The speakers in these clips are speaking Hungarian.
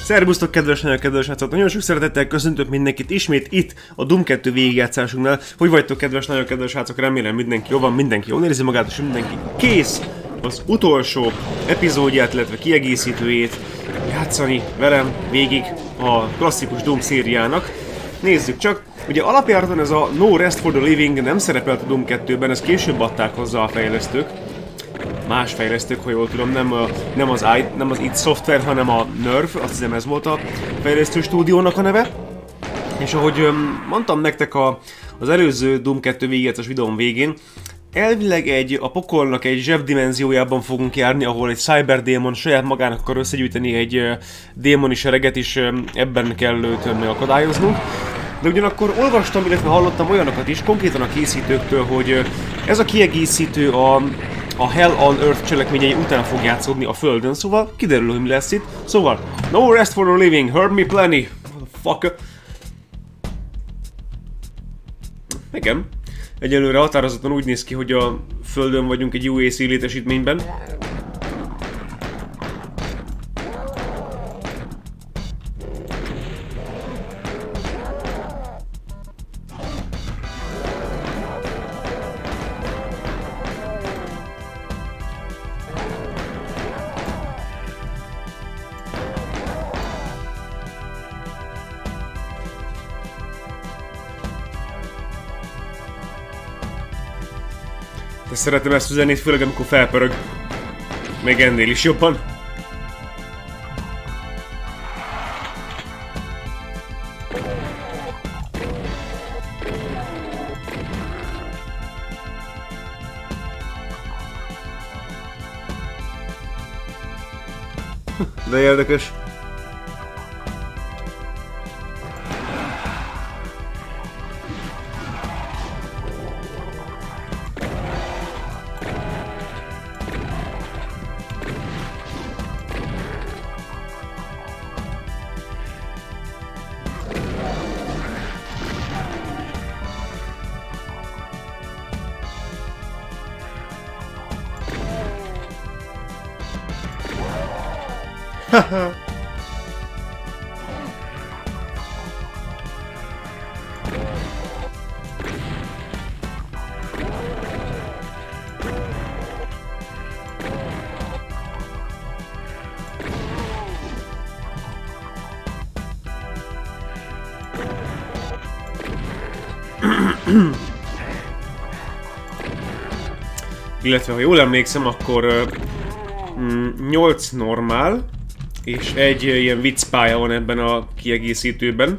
Szerbusztok, nagyon kedves srácok! Nagyon sok szeretettel köszöntök mindenkit ismét itt a Doom 2 végigjátszásunknál. Hogy vagytok, nagyon kedves srácok? Remélem mindenki jó van, mindenki jól érzi magát, és mindenki kész az utolsó epizódját, illetve kiegészítőjét játszani velem végig a klasszikus Doom szériának. Nézzük csak, ugye alapjáraton ez a No Rest for the Living nem szerepelt a Doom 2-ben, ezt később adták hozzá a fejlesztők. Más fejlesztők, ha jól tudom, nem az id Software, hanem a Nerve, azt hiszem ez volt a fejlesztő stúdiónak a neve. És ahogy mondtam nektek az előző Doom 2 végigjátszás videón végén, elvileg a pokolnak egy zsebdimenziójában fogunk járni, ahol egy cyberdémon saját magának akar összegyűjteni egy démoni sereget, és ebben kell őt megakadályoznunk. De ugyanakkor olvastam, illetve hallottam olyanokat is, konkrétan a készítőktől, hogy ez a kiegészítő a Hell on Earth cselekményei után fog játszódni a Földön, szóval kiderül, hogy mi lesz itt. Szóval, No Rest for the Living, heard me plenty, motherfucker. Igen. Egyelőre határozottan úgy néz ki, hogy a Földön vagyunk egy UAC létesítményben. De szeretem ezt a zenét, főleg amikor felpörög. Még ennél is jobban. De érdekes. Haha. Illetve, ha jól emlékszem, akkor 8 normál, és egy ilyen viccpálya van ebben a kiegészítőben.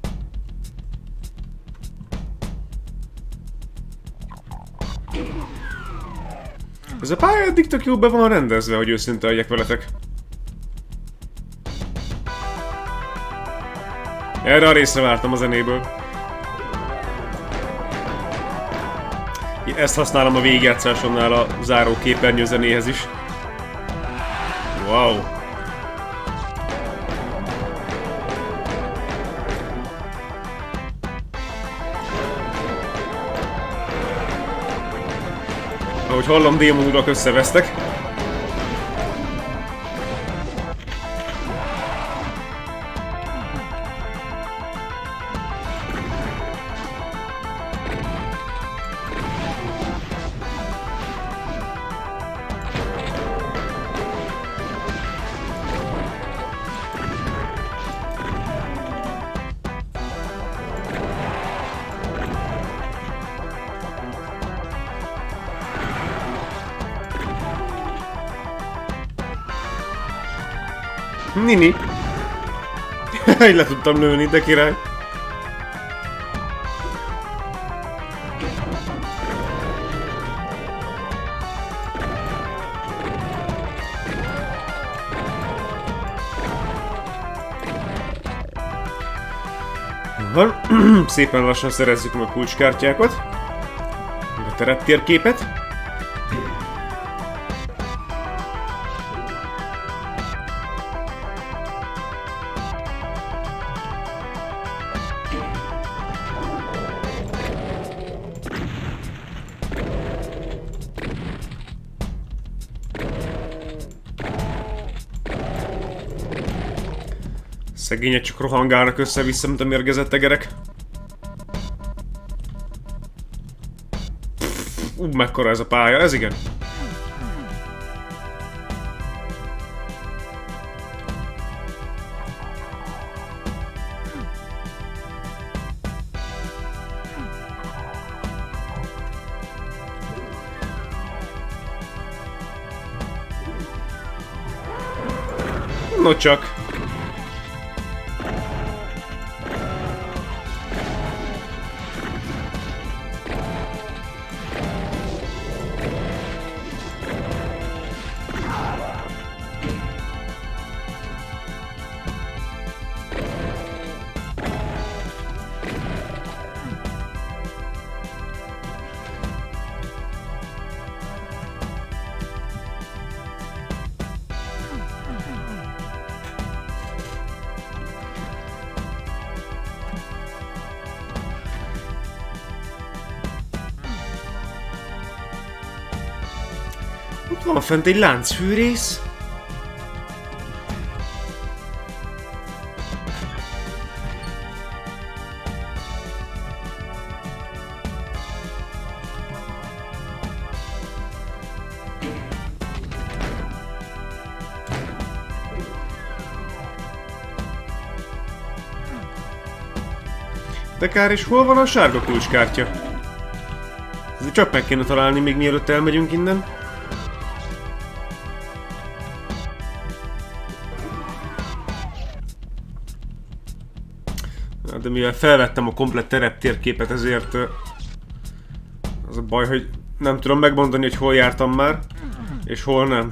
Ez a pálya eddig tök jó be van rendezve, hogy őszinte legyek veletek. Erre a részre vártam a zenéből. Ezt használom a végigjátszásomnál a záró képernyő zenéhez is. Wow! Ahogy hallom, démonurak összevesztek. Nini. Így le tudtam lőni, de király. Van. Szépen lassan szerezzük meg a kulcskártyákat. A tereptérképet. Szegények csak rohangálnak össze-vissza, mint a mérgezett egerek. Mekkora ez a pálya, ez igen. No csak. Ott van fent egy láncfűrész. De kár, és hol van a sárga kulcskártya? Ezért csak meg kéne találni, még mielőtt elmegyünk innen. De mivel felvettem a komplett tereptérképet, ezért az a baj, hogy nem tudom megmondani, hogy hol jártam már, és hol nem.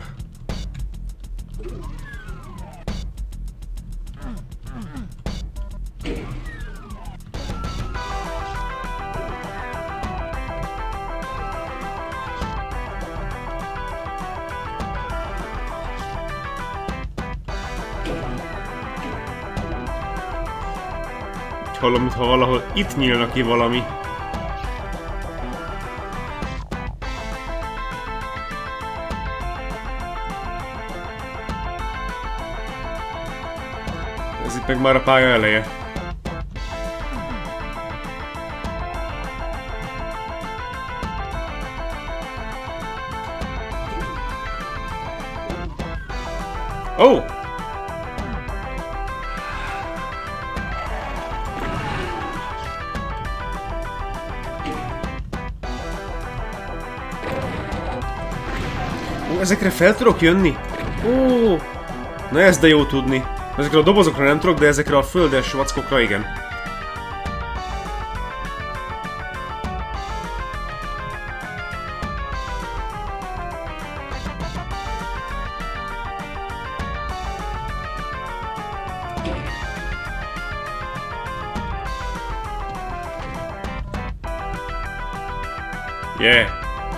Hallom, mintha valahol itt nyílna ki valami. Ez itt meg már a pálya eleje. Oh! Ezekre fel tudok jönni? Ó, na ez de jó tudni. Ezekre a dobozokra nem tudok, de ezekre a földes vackokra igen. Yeah.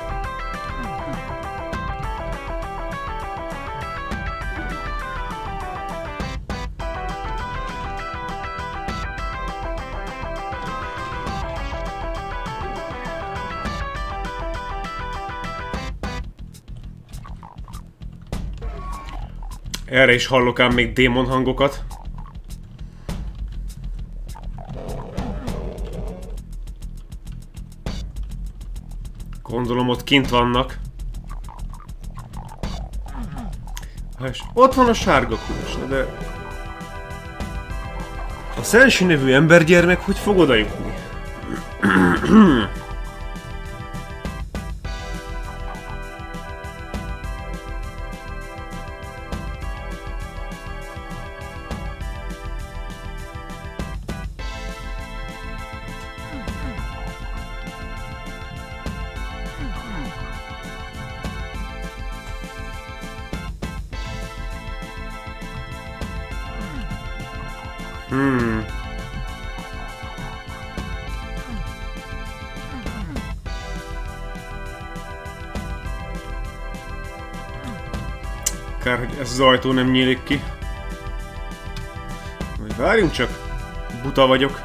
Erre is hallok ám még démon hangokat. Gondolom ott kint vannak. És ott van a sárga kulcs, de... A Senshi nevű embergyermek hogy fog oda jutni? Kár, hogy ez az ajtó nem nyílik ki. Majd várjunk csak. Buta vagyok.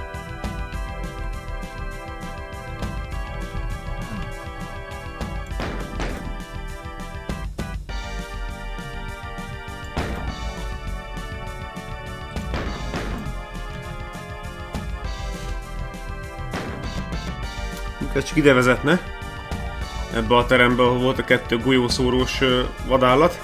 Ez csak ide vezetne. Ebbe a terembe, ahol volt a 2 golyószórós vadállat.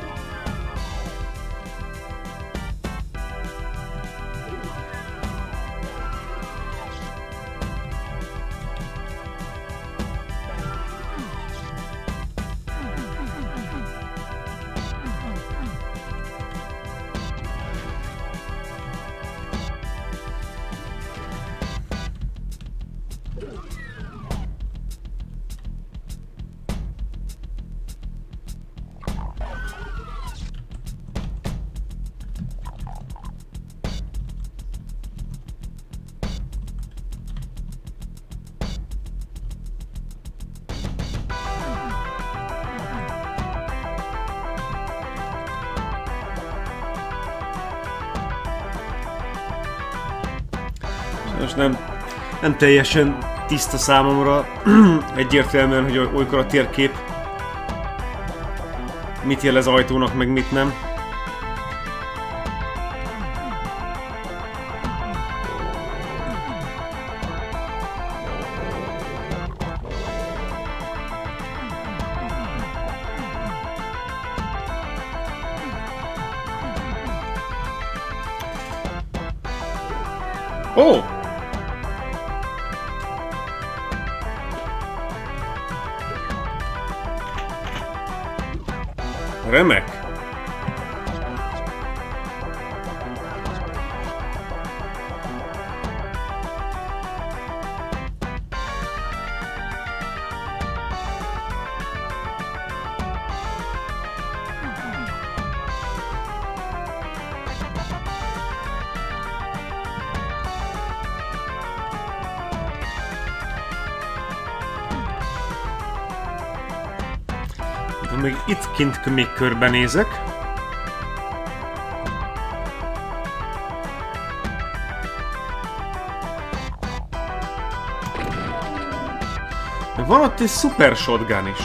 Most nem teljesen tiszta számomra egyértelműen, hogy olykor a térkép mit jelez ajtónak, meg mit nem. Ó! Oh! Remek! Még itt kint még körbenézek. Van ott egy szuper shotgun is.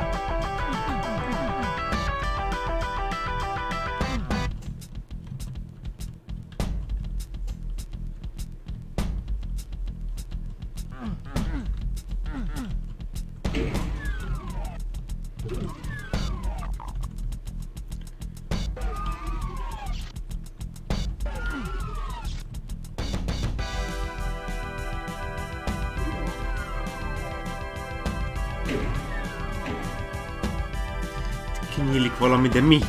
Kinyílik valami, de mi?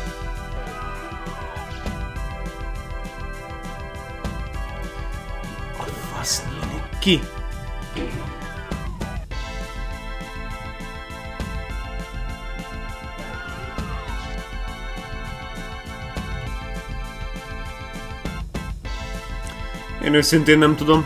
A fasz nyílik ki? Én őszintén nem tudom.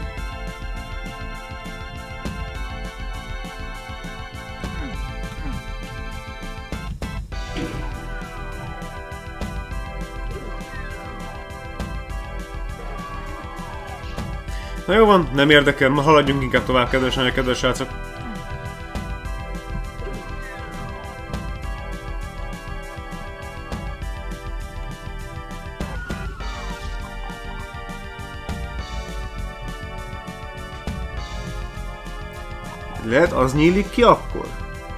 Na jó van, nem érdekel, ma haladjunk inkább tovább, kedves anyák, kedves srácok. Lehet, az nyílik ki akkor?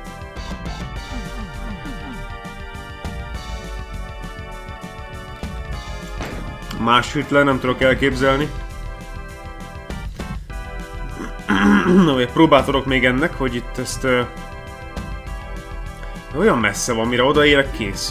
Másféle nem tudok elképzelni. Na, próbát adok még ennek, hogy itt ezt... olyan messze van, mire odaérek, kész.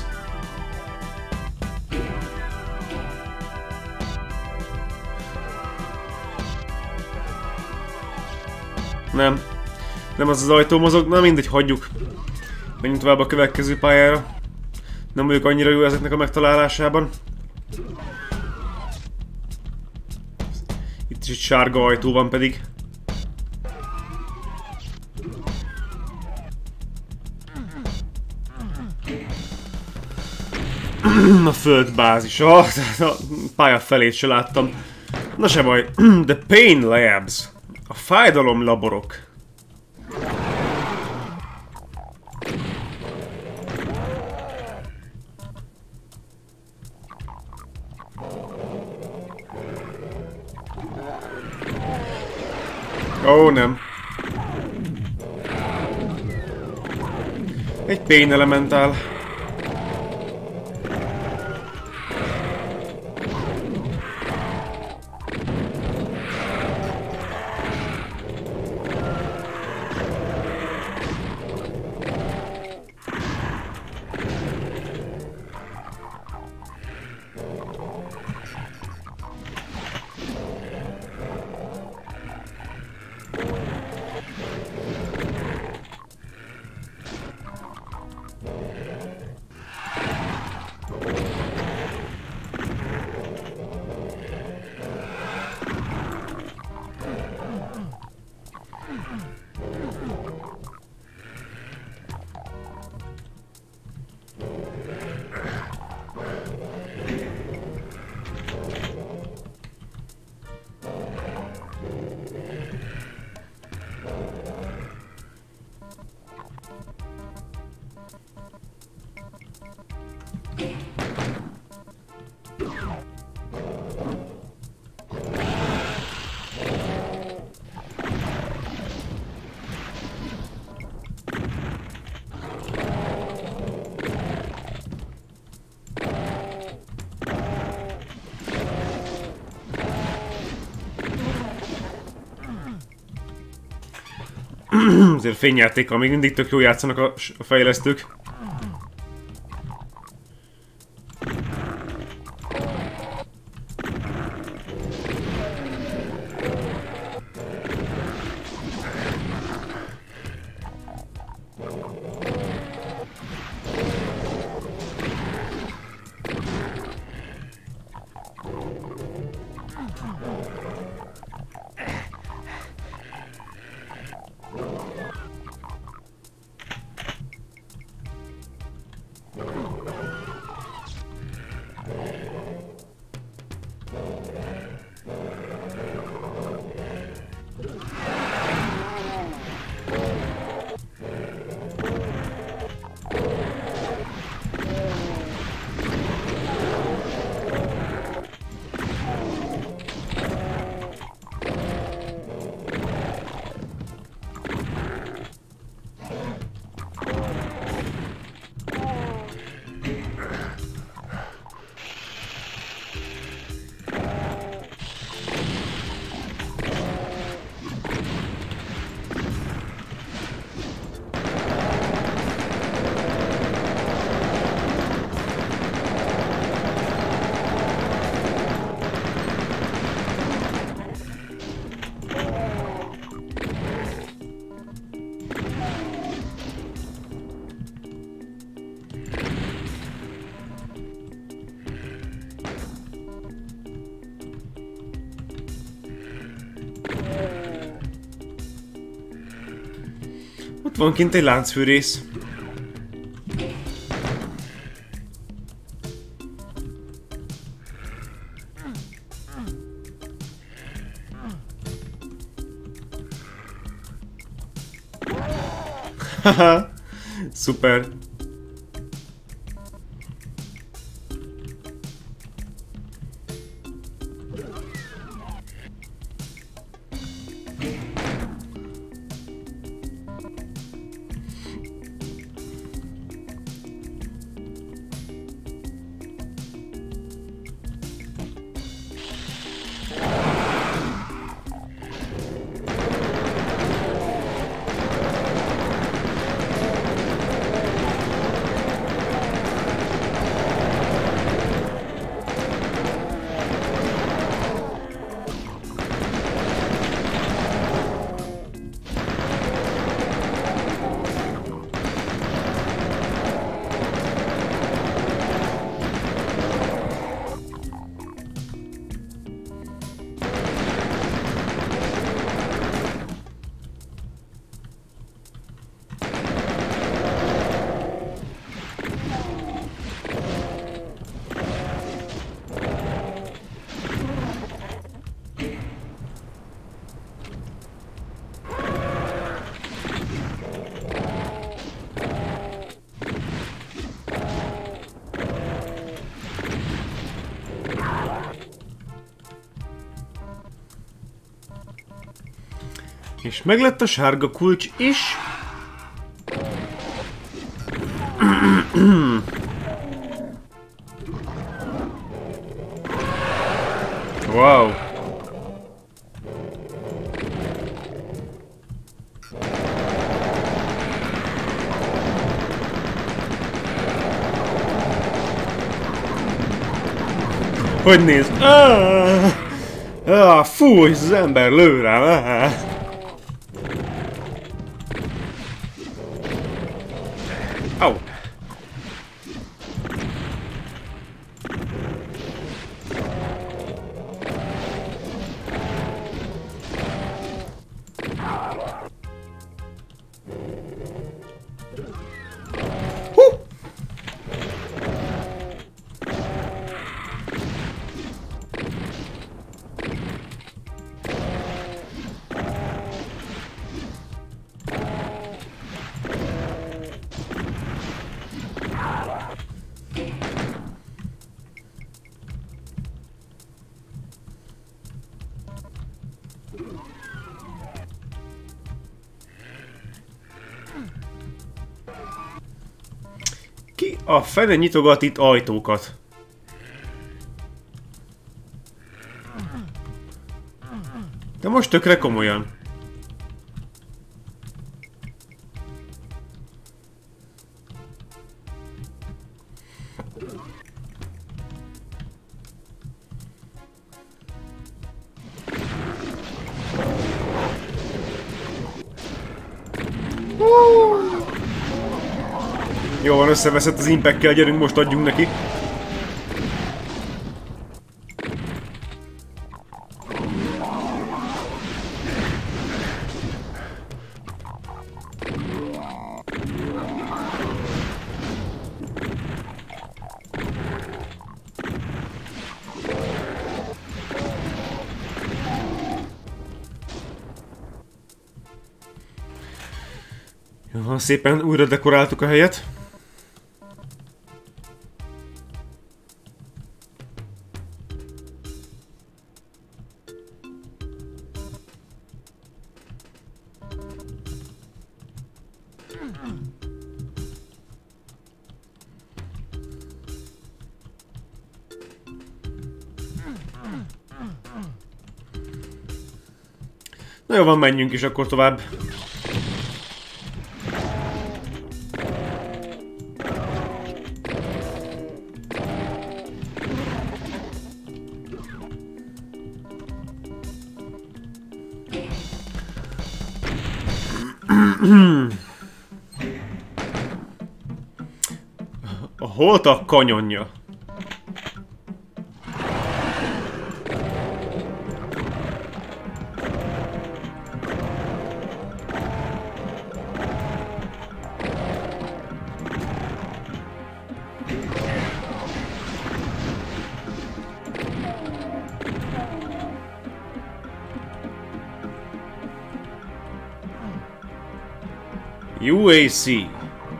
Nem. Nem az az ajtó mozog, na mindegy, hagyjuk. Menjünk tovább a következő pályára. Nem vagyok annyira jó ezeknek a megtalálásában. Itt is egy sárga ajtó van pedig. A földbázis. A pálya felét se láttam. Na se baj. The Pain Labs. A fájdalom laborok. Ó, nem. Egy Pain Elemental. Azért fényjátékkal még mindig tök jó játszanak a fejlesztők. Ott van kint egy láncfűrész. Haha, szuper. És meglett a sárga kulcs is. Wow. Hogy néz? Fú, ez az ember lő rám. Au. Ki a fene nyitogat itt ajtókat? De most tökre komolyan. Jó van, összeveszett az impekkel, gyerünk, most adjunk neki. Jó, szépen újra dekoráltuk a helyet. Na jó van, menjünk is akkor tovább. A holtak kanyonja. UAC.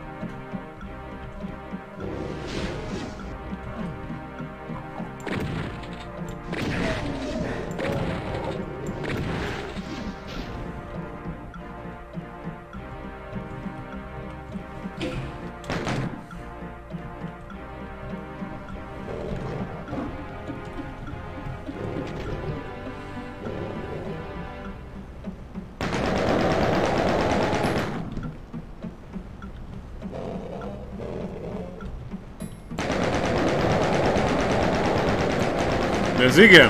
Ez igen.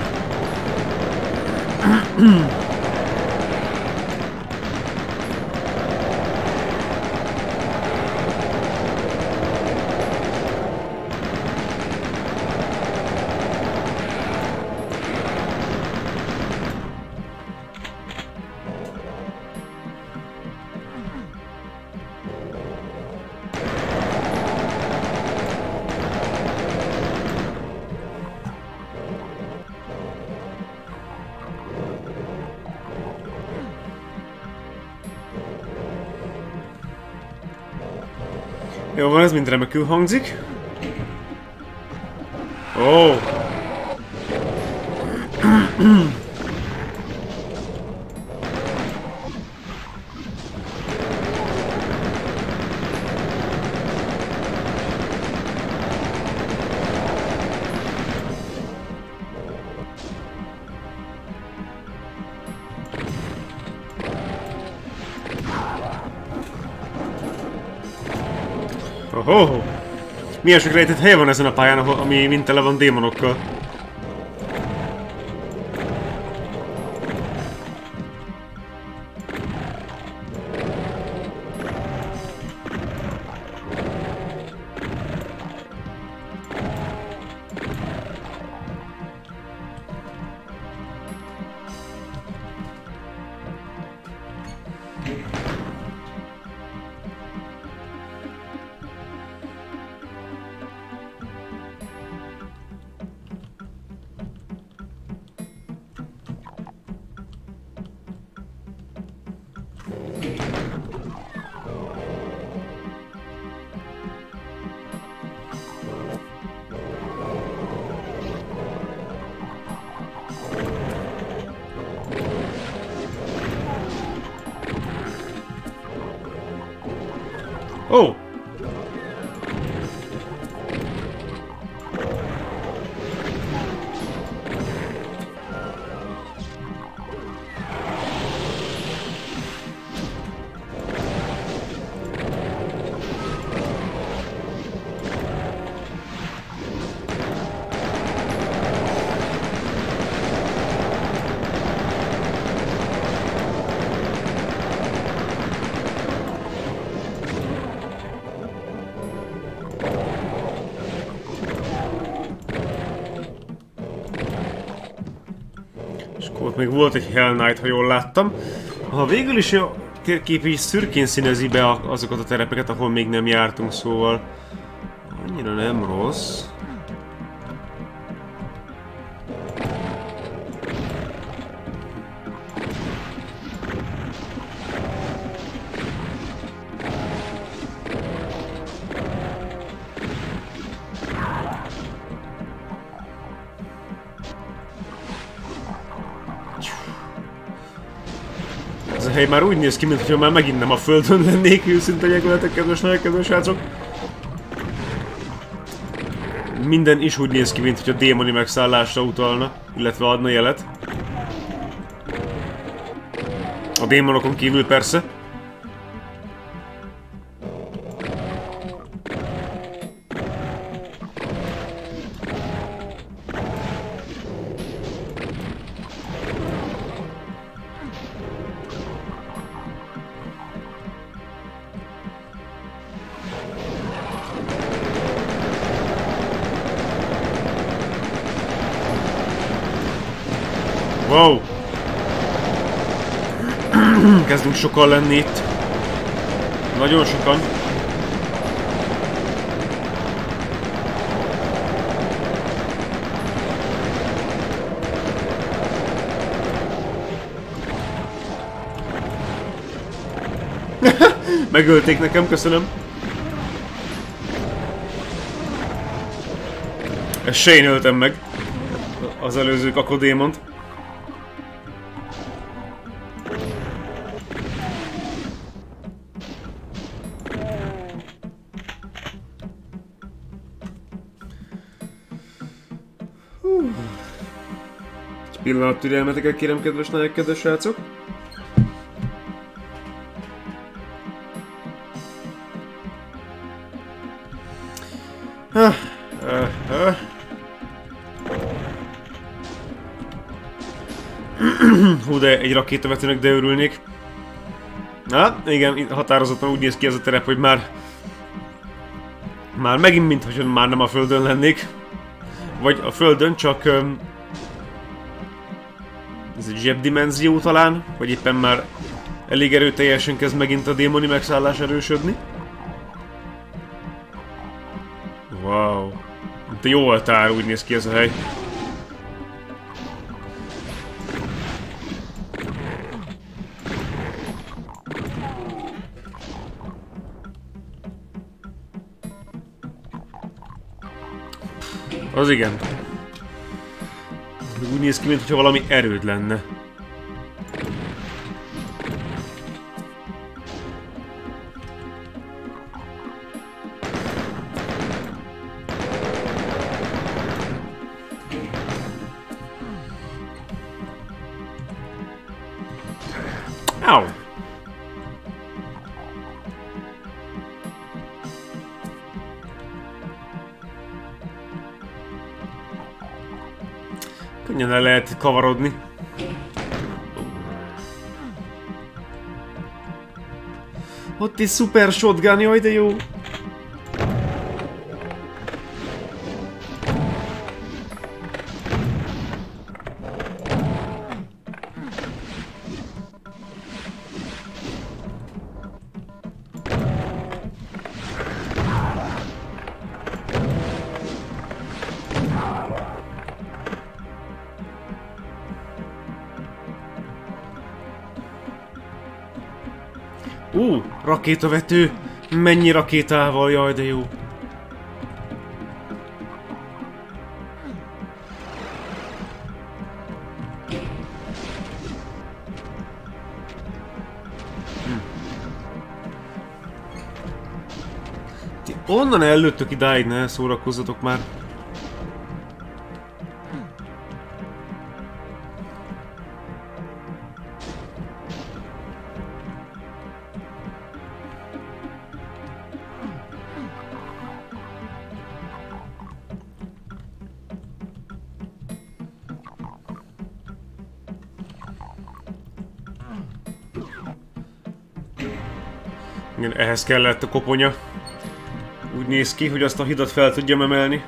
Jó van, ez mind remekül hangzik. Ó! Oh. Milyen sok rejtett hely van ezen a pályán, ami mind tele van démonokkal. Oh! Még volt egy Hell Knight, ha jól láttam. Ha végül is a térkép is szürkén színezi be azokat a terepeket, ahol még nem jártunk, szóval annyira nem rossz. Ez a hely már úgy néz ki, mintha már megint nem a földön lennék, őszinte legyek, kedves, nagyon kedves srácok. Minden is úgy néz ki, mintha démoni megszállásra utalna, illetve adna jelet. A démonokon kívül persze. Wow! Kezdünk sokan lenni itt. Nagyon sokan. Megölték nekem, köszönöm. Ezt se én öltem meg. Az előző kakodémont. Egy pillanat türelmeteket kérem, kedves, nagyon kedves srácok. Hú, de egy rakétavetőnek de örülnék. Na, igen, határozottan úgy néz ki ez a terep, hogy már megint, mintha már nem a földön lennék. Vagy a földön, csak ez egy zsebdimenzió talán, vagy éppen már elég erőteljesen kezd megint a démoni megszállás erősödni. Wow. Mint egy jó altár, úgy néz ki ez a hely. Az igen. Úgy néz ki, mintha valami erőd lenne. Au! Könnyen el lehet kavarodni. Ott egy szuper shotgun, jaj de jó! Rakétavető! Mennyi rakétával, jaj de jó! Ti onnan előttök idáig, ne szórakozzatok már! Igen, ehhez kellett a koponya. Úgy néz ki, hogy azt a hidat fel tudjam emelni.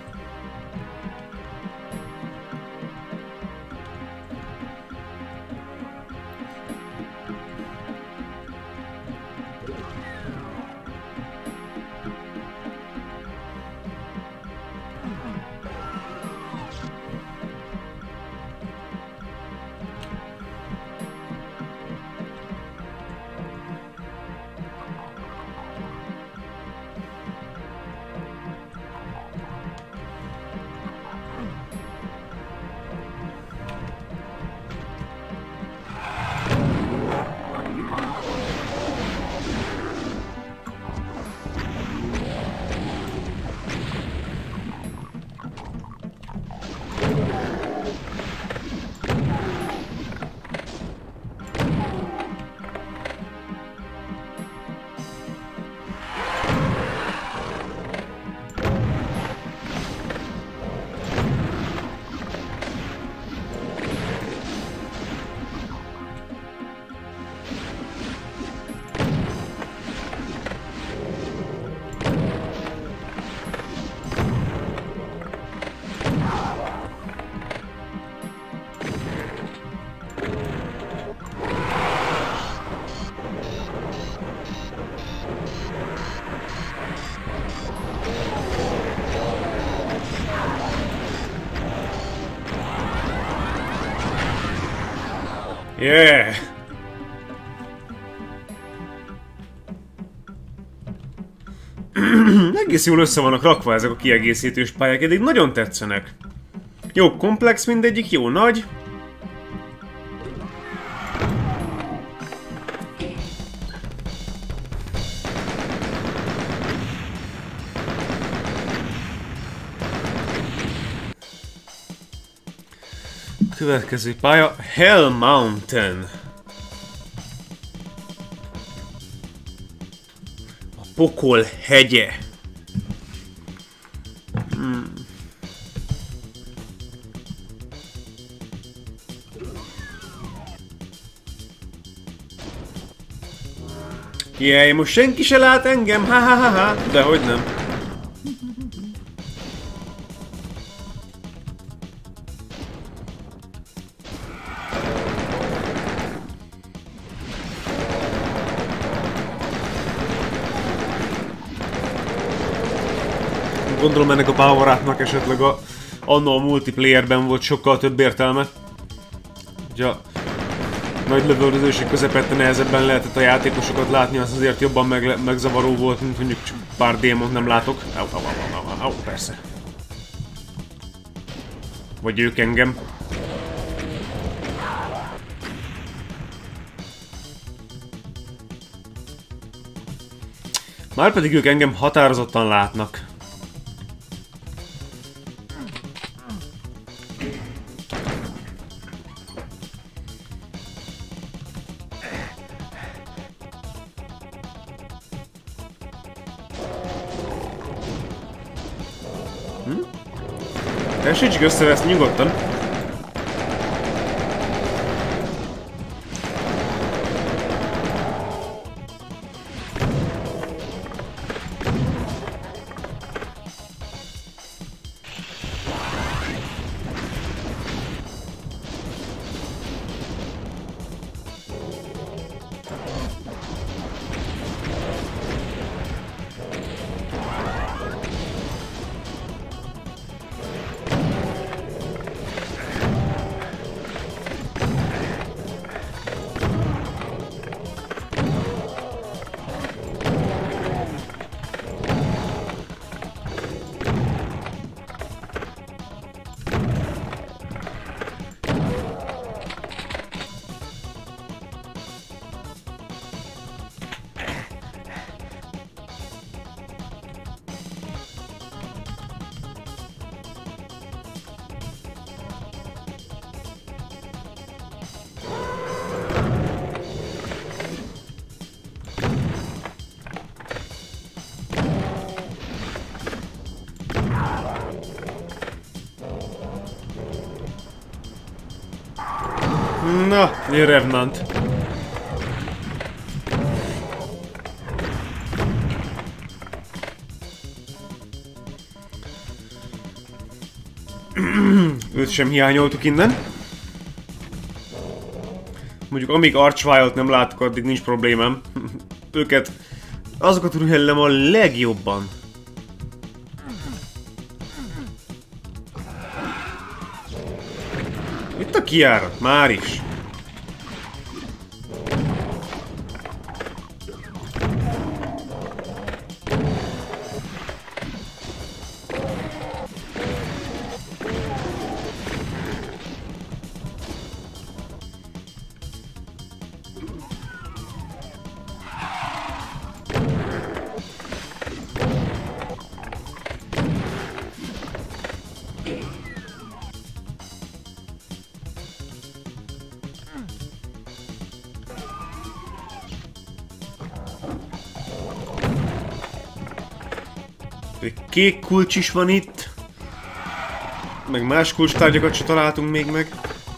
Yeah! Egész jól össze vannak rakva ezek a kiegészítős pályák, eddig nagyon tetszenek. Jó komplex mindegyik, jó nagy. Következő pálya, Hell Mountain. A pokol hegye. Jaj, most senki se lát engem, ha-ha-ha-ha, dehogy nem. Gondolom ennek a power up-nak esetleg anno a multiplayerben volt sokkal több értelme. Ugye a nagy lövöldözőség közepette nehezebben lehetett a játékosokat látni, az azért jobban megzavaró volt, mint mondjuk csak pár démont nem látok. Au, persze. Vagy ők engem. Márpedig ők engem határozottan látnak. Tessék összeveszni nyugodtan. Na, Revenant. Őt sem hiányoltuk innen. Mondjuk amíg Archvile-t nem látok, addig nincs problémám. Őket, azokat rühellem a legjobban. Itt a kijárat, már is. Egy kék kulcs is van itt. Meg más kulcstárgyakat se találtunk még meg.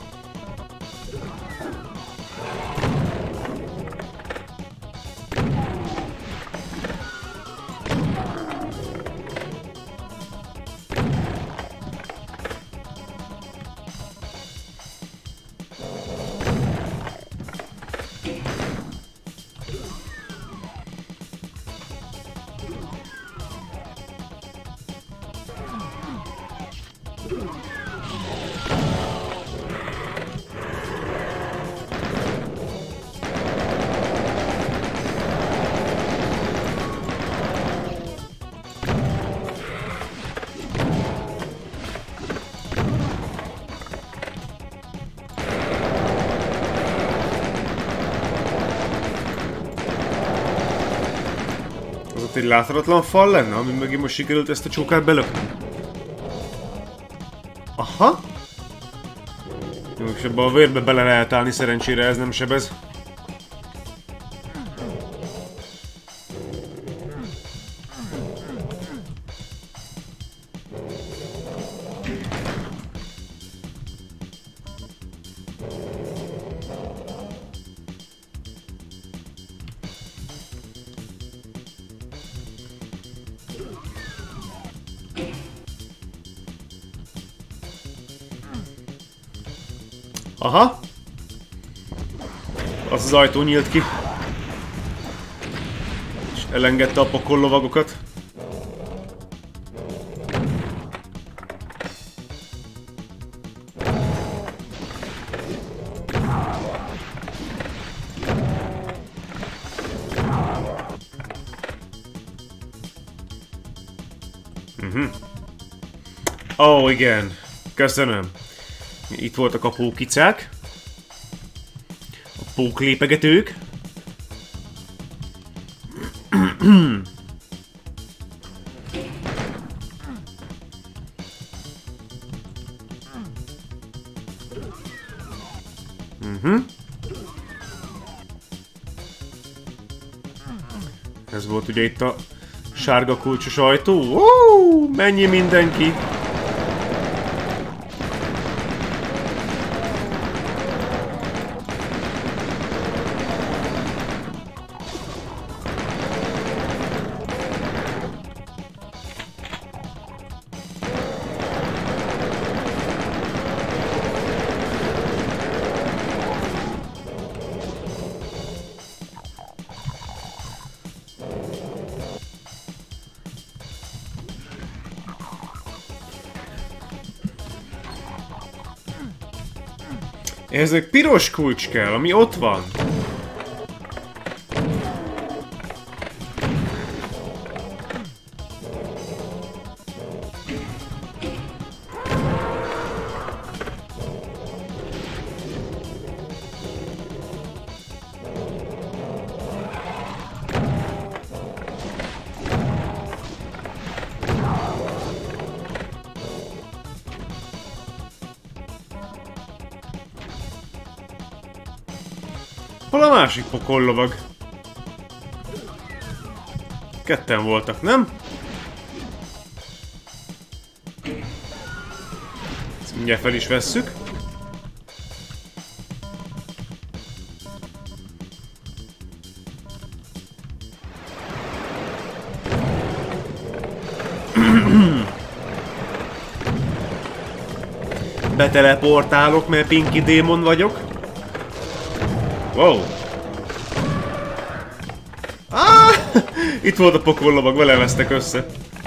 Egy láthatatlan fal lenne, ami mögé most sikerült ezt a csókát belökni. Aha! Jó, és ebbe a vérbe bele lehet állni, szerencsére ez nem sebez. Aha! Az ajtó nyílt ki. És elengedte a pokollovagokat. Ó, igen. Köszönöm. Itt voltak a pókicák. A póklépegetők. Ez volt ugye itt a sárga kulcsos ajtó. Mennyi mindenki! Ez egy piros kulcs kell, ami ott van. Hol a másik pokollovag? Ketten voltak, nem? Ezt mindjárt fel is vesszük. beteleportálok, mert Pinky Démon vagyok. Wow. Ah! Itt volt a pokollovag, vele vesztek össze.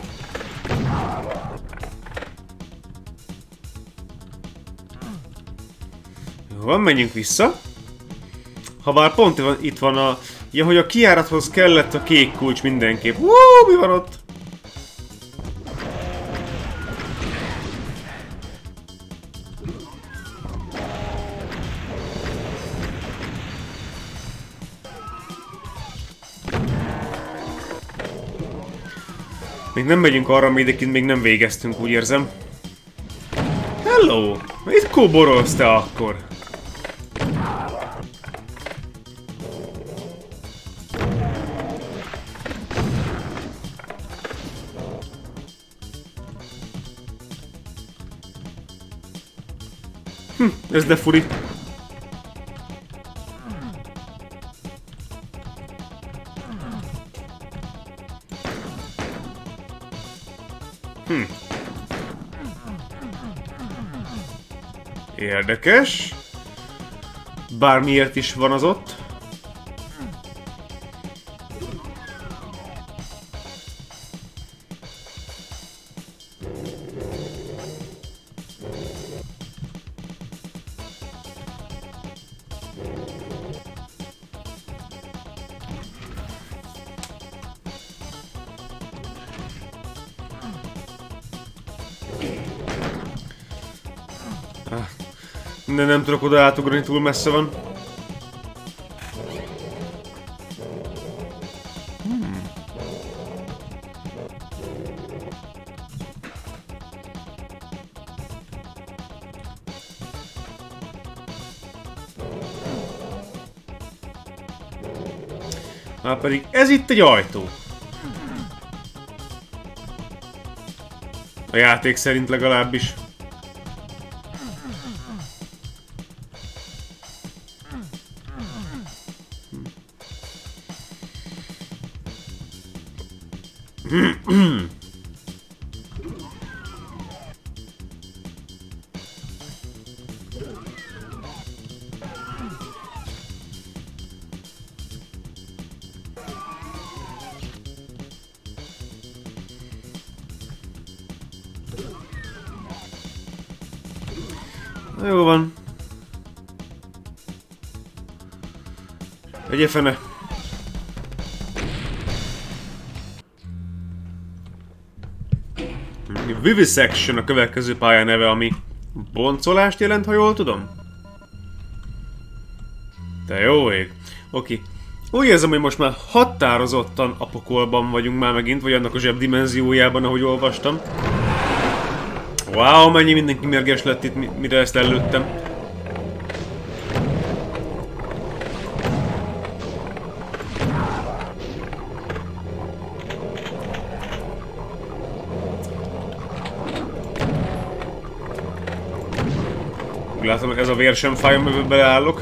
Jó van, menjünk vissza. Habár pont itt van a... Ja, hogy a kijárathoz kellett a kék kulcs mindenképp. Mi van ott? Még nem megyünk arra, ameddig még nem végeztünk, úgy érzem. Hello! Mit kóborolsz te akkor? Ez de furi. Érdekes. Bármiért is van az ott. De nem tudok oda átugrani, túl messze van. Már pedig ez itt egy ajtó. A játék szerint legalábbis. Na, jó van. Egye fene. Vivisection a következő pálya neve, ami boncolást jelent, ha jól tudom? De jó ég. Oké. Úgy érzem, hogy most már határozottan a pokolban vagyunk már megint, vagy annak a zsebdimenziójában, ahogy olvastam. Wow, mennyi mindenki mérges lett itt, mire ezt előttem. Látom, hogy ez a vér sem fáj, amiben beleállok.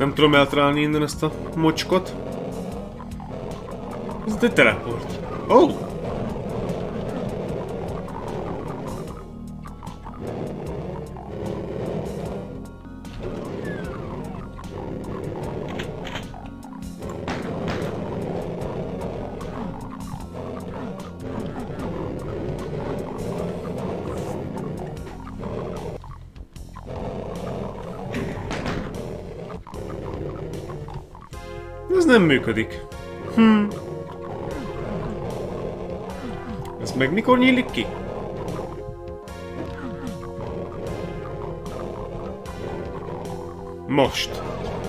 Nem tudom eltalálni innen ezt a mocskot. Ez egy teleport. Oh! Ez nem működik. Ez meg mikor nyílik ki? Most.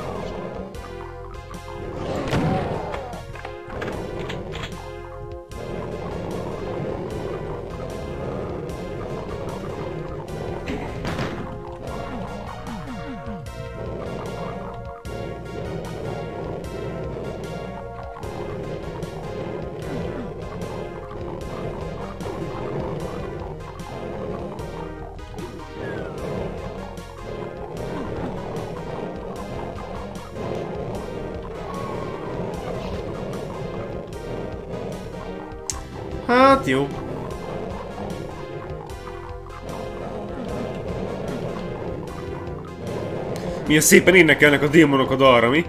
Hát jó. Milyen szépen énekelnek a démonok a dalra, mi?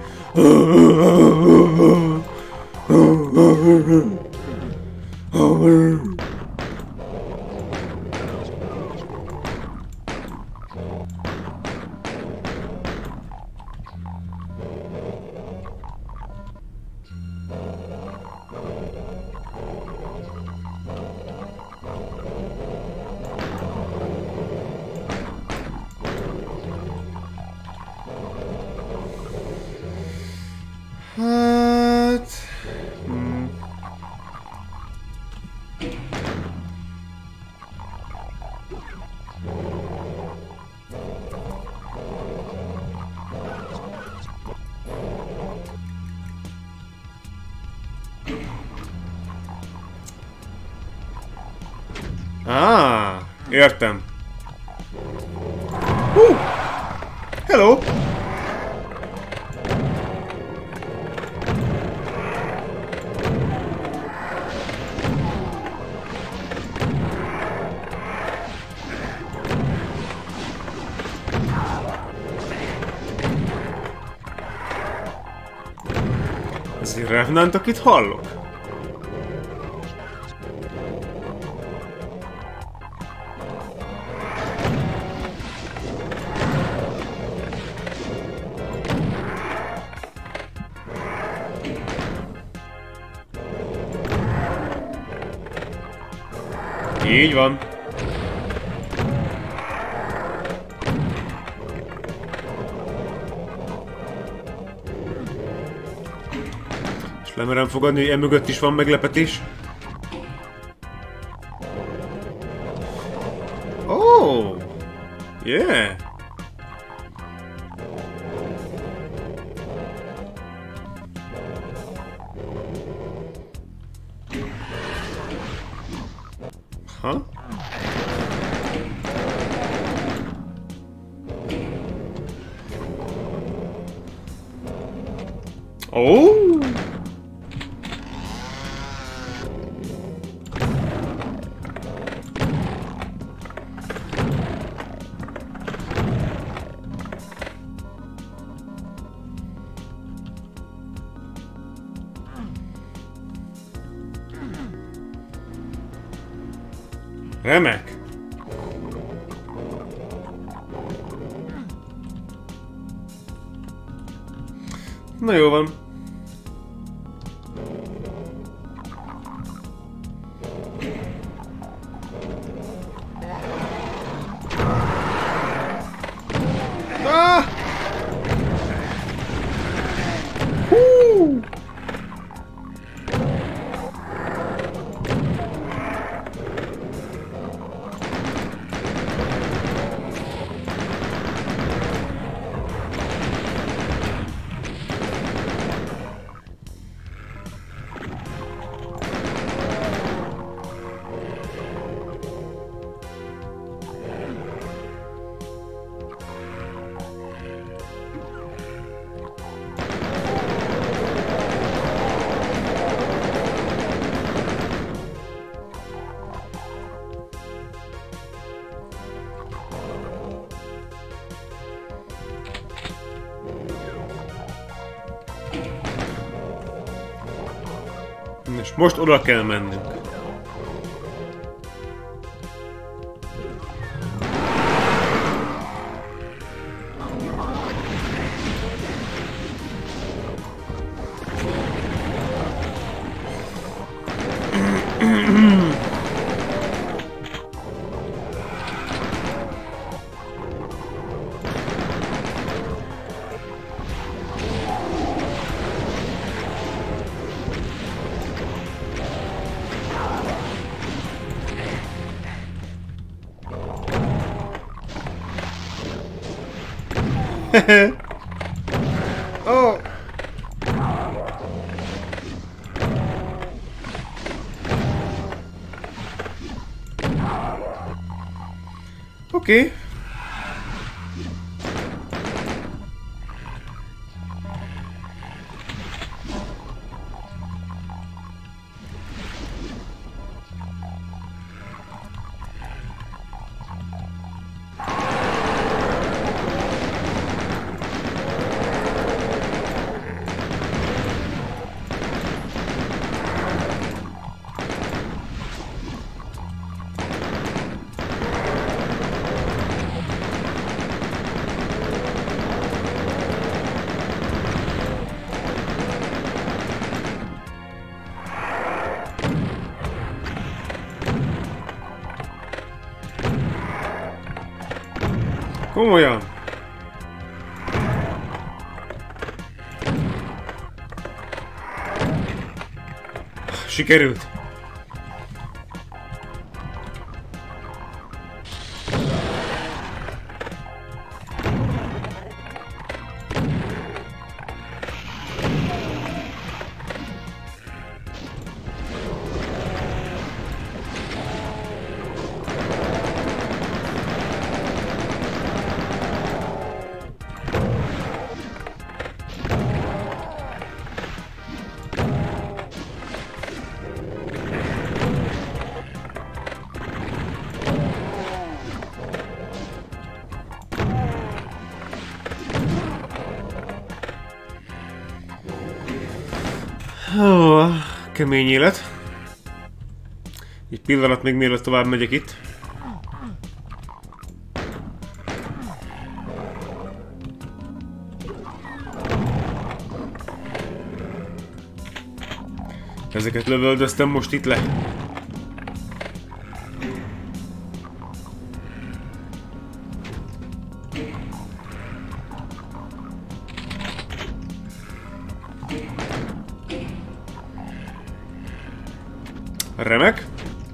Hát... Értem. Hello! Ez egy Revenant, akit hallok? Így van. És lemerem fogadni, hogy emögött is van meglepetés. Oh! Yeah! Huh? Oh! Remek! Na jó van. Ah! Hú! És most oda kell mennünk. Oh. Oké. Komolyan. Sikerült. Oh, kemény élet. Egy pillanat még mielőtt tovább megyek itt. Ezeket lövöldöztem most itt le. Remek.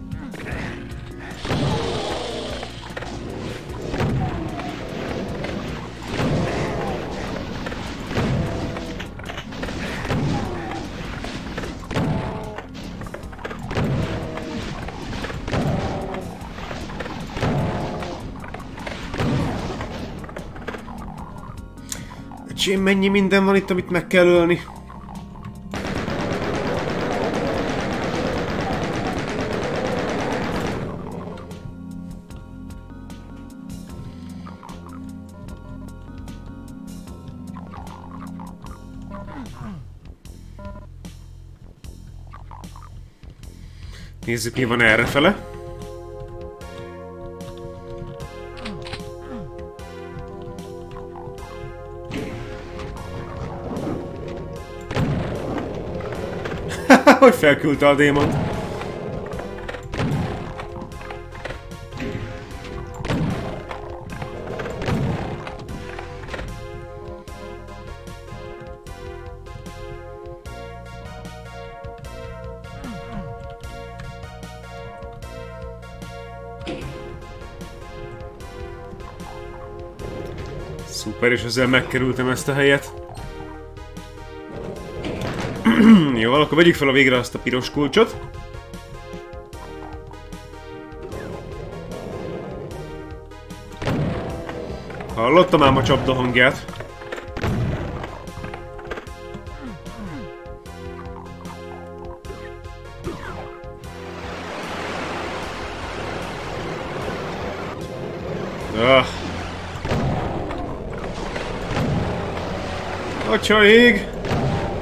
Öcsém, mennyi minden van itt, amit meg kell ölni. Nézzük, mi van errefele. Hogy felküldte a démont. Szuper, és ezzel megkerültem ezt a helyet. Jó, akkor vegyük fel a végre azt a piros kulcsot. Hallottam ám a csapda hangját. Atya ég!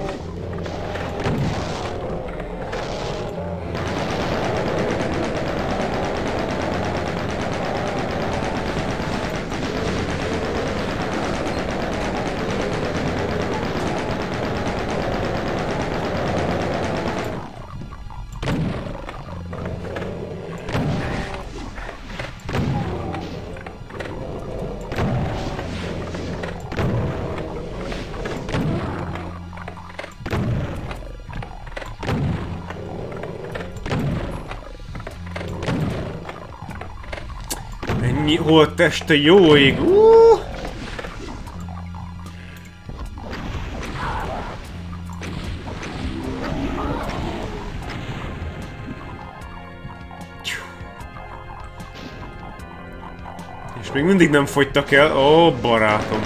Annyi holtteste, jó ég! És még mindig nem fogytak el. Ó, barátom!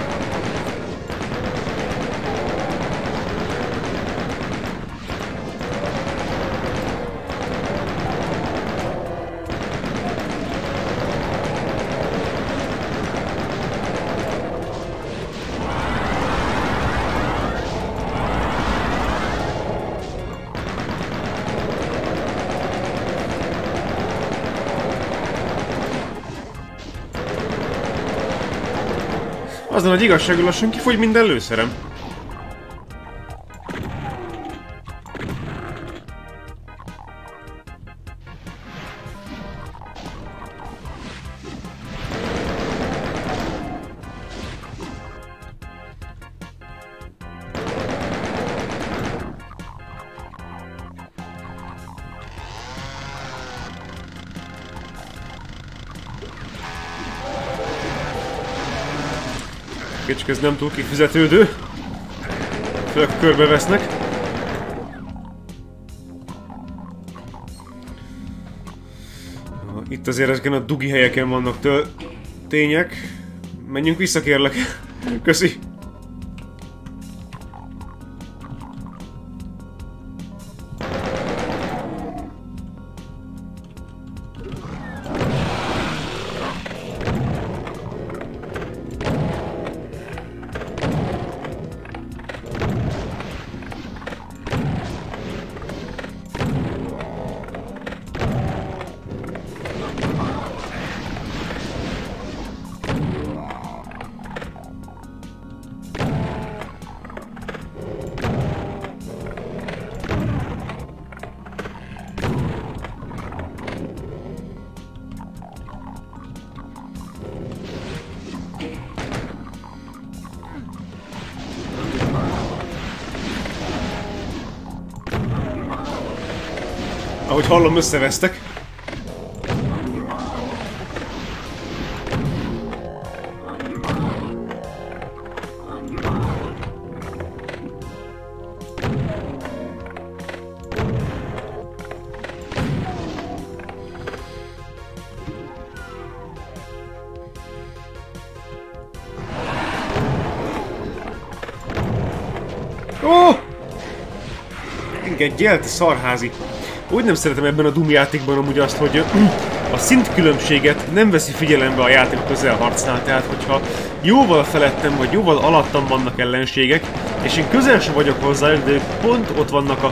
Azon, hogy igazságul lassan kifogy minden lőszerem. Csak ez nem túl kifizetődő. Főleg körbevesznek. Itt azért ezeken a dugi helyeken vannak tények. Menjünk vissza, kérlek. Köszi. Ahogy hallom, összevesztek. Ó! Engedj el, te szarházi! Úgy nem szeretem ebben a Doom játékban amúgy azt, hogy a szintkülönbséget nem veszi figyelembe a játék a közelharcnál, tehát hogyha jóval felettem vagy jóval alattam vannak ellenségek, és én közel sem vagyok hozzájuk, de ők pont ott vannak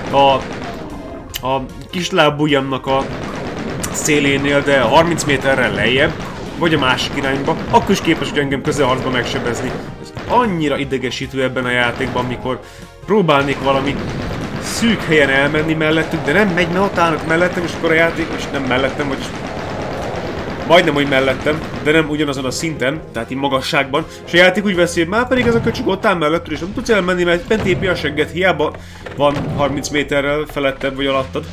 a kislábujjamnak a szélénél, de 30 méterrel lejjebb, vagy a másik irányba, akkor is képes, hogy engem közelharcba megsebezni. Ez annyira idegesítő ebben a játékban, amikor próbálnék valami szűk helyen elmenni mellettük, de nem megy, mert ott állnak mellettem, és akkor a játék, és nem mellettem, vagyis majdnem, hogy mellettem, de nem ugyanazon a szinten, tehát így magasságban, és a játék úgy veszi, hogy már pedig ez a köcsög ott áll mellettől, és nem tudsz elmenni, mert bent épi a segget, hiába van 30 méterrel felettebb vagy alattad.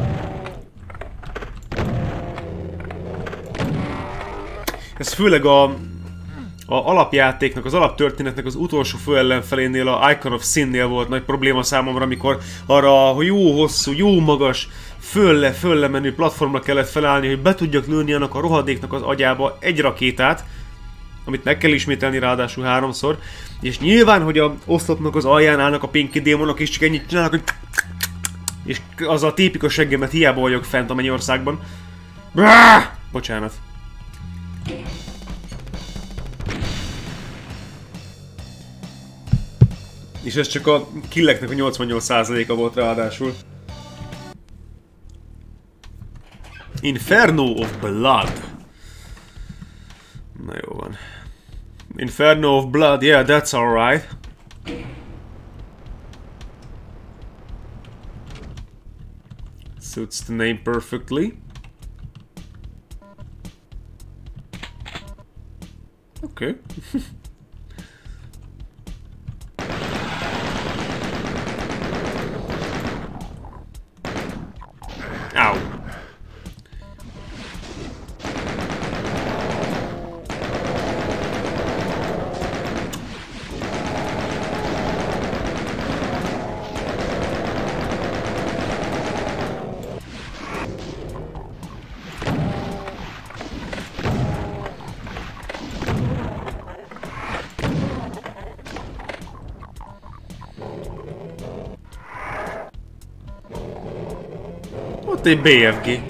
Ez főleg a alapjátéknak, az alaptörténetnek az utolsó főellenfelénél, a Icon of Sin-nél volt nagy probléma számomra, amikor arra a jó hosszú, jó magas, fölle menő platformra kellett felállni, hogy be tudjak lőni annak a rohadéknak az agyába egy rakétát, amit meg kell ismételni ráadásul 3-szor, és nyilván, hogy a oszlopnak az alján állnak a pinki démonok, és csak ennyit csinálnak, hogy és az a tépik a seggemet, hiába vagyok fent a Mennyországban. Bocsánat. És ez csak a killeknek a 88%-a volt ráadásul. Inferno of Blood. Na jó van. Inferno of Blood, yeah, that's alright. Suits the name perfectly. Okay. Ow. Ott egy BFG.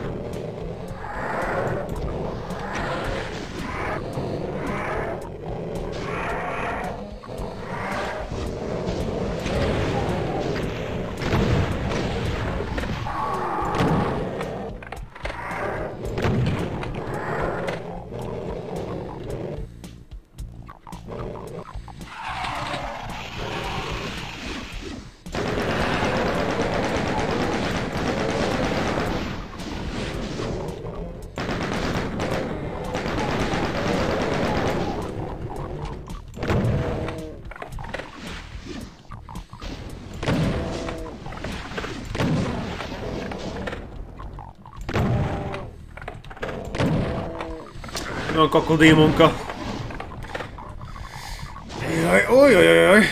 A kakodémonka. Jaj, ojjajajaj.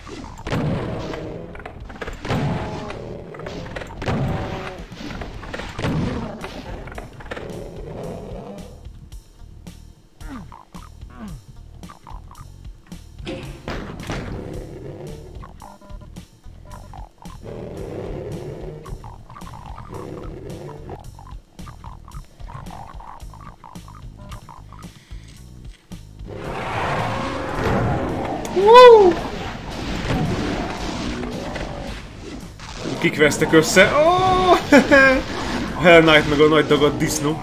Kik vesztek össze? Oh! A Hell Knight meg a nagy dagadt disznó.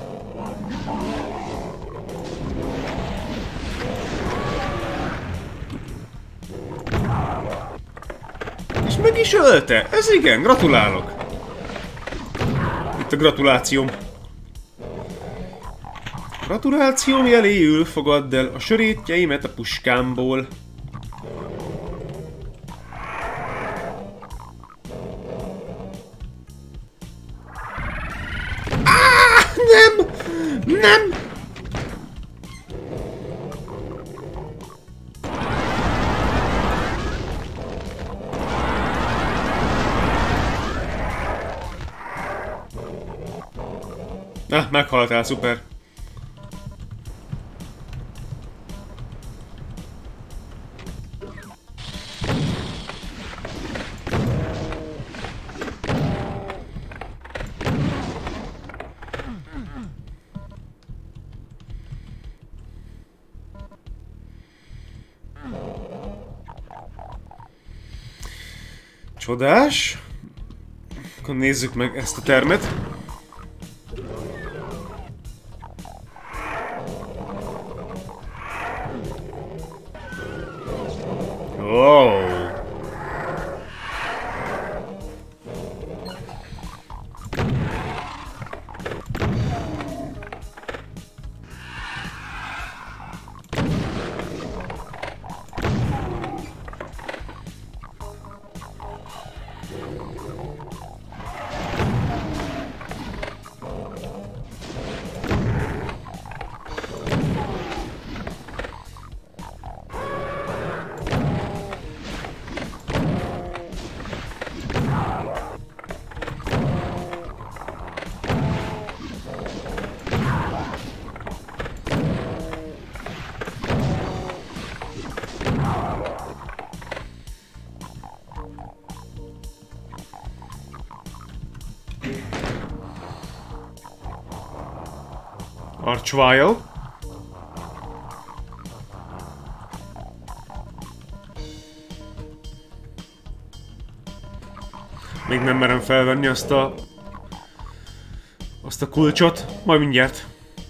És meg is ölte! Ez igen, gratulálok! Itt a gratulációm. Gratulációm jeléül fogadd el a sörétjeimet a puskámból. Nem! Meghaltál, szuper. Csodás. Akkor nézzük meg ezt a termet. Wow. Archvile. Még nem merem felvenni azt a kulcsot, majd mindjárt.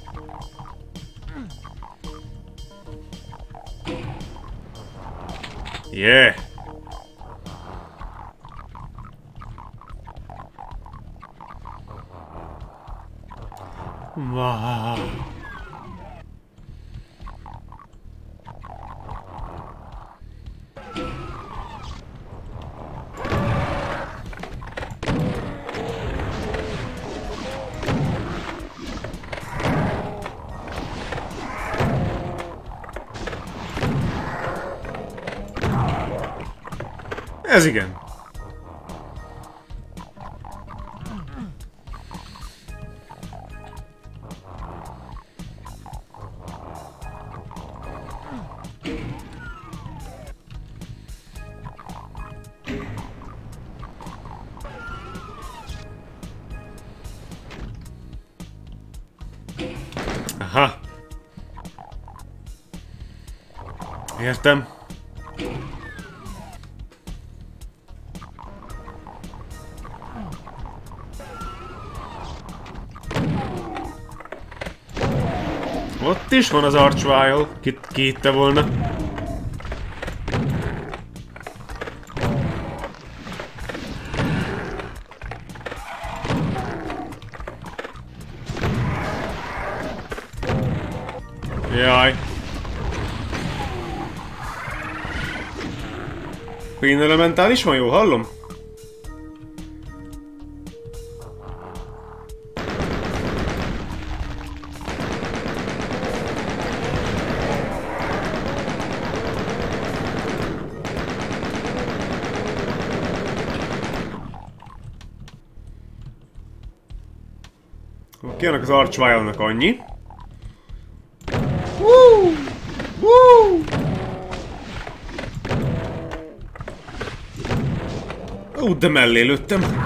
Yeah! Wow. Ez igen. Értem. Ott is van az Archvile. Ki hitte volna? Jaj. Queen Elemental is van, jó hallom? Kijönnek az Archvile-nak annyi. Woo! Woo! De mellé lőttem.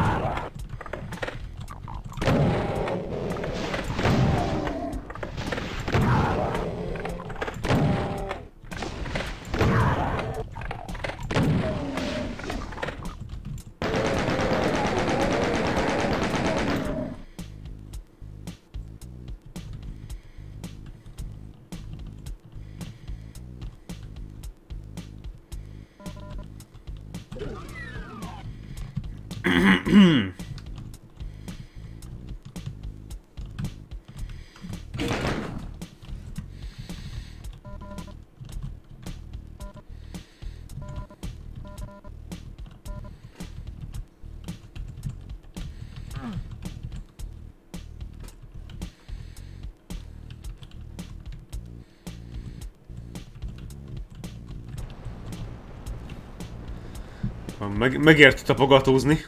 Megért tapogatózni.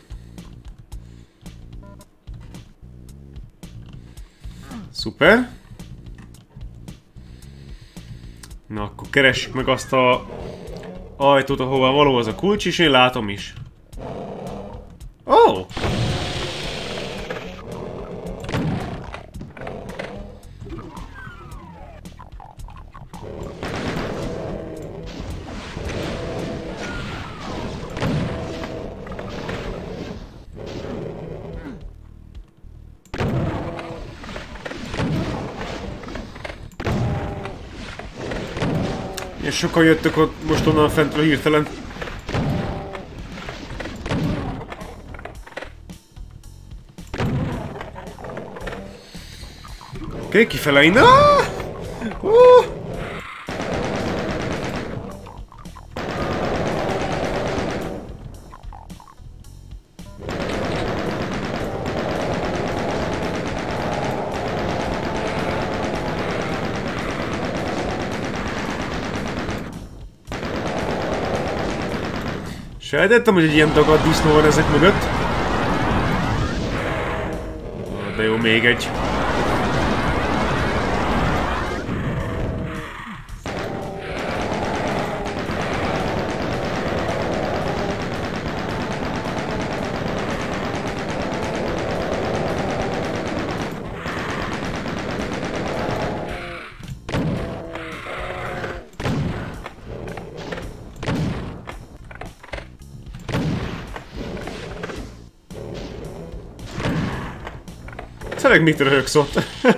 Szuper. Na, akkor keressük meg azt a ajtót, ahova való az a kulcs, és én látom is. Oh! És sokan jöttek ott most onnan fentről hirtelen. Oké, kifele innen. Sejtettem, hogy egy ilyen dagadt disznó van ezek mögött. De jó, még egy. Tényleg mit röhögsz ott?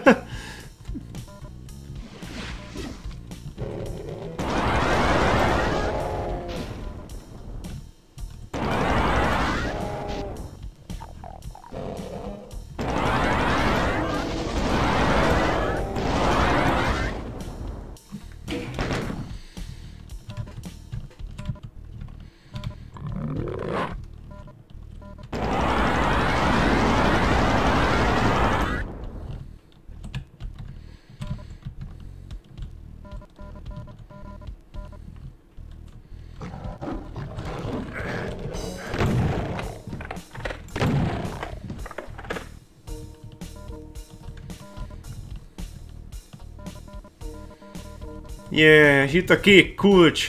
Yeah, itt a kék kulcs!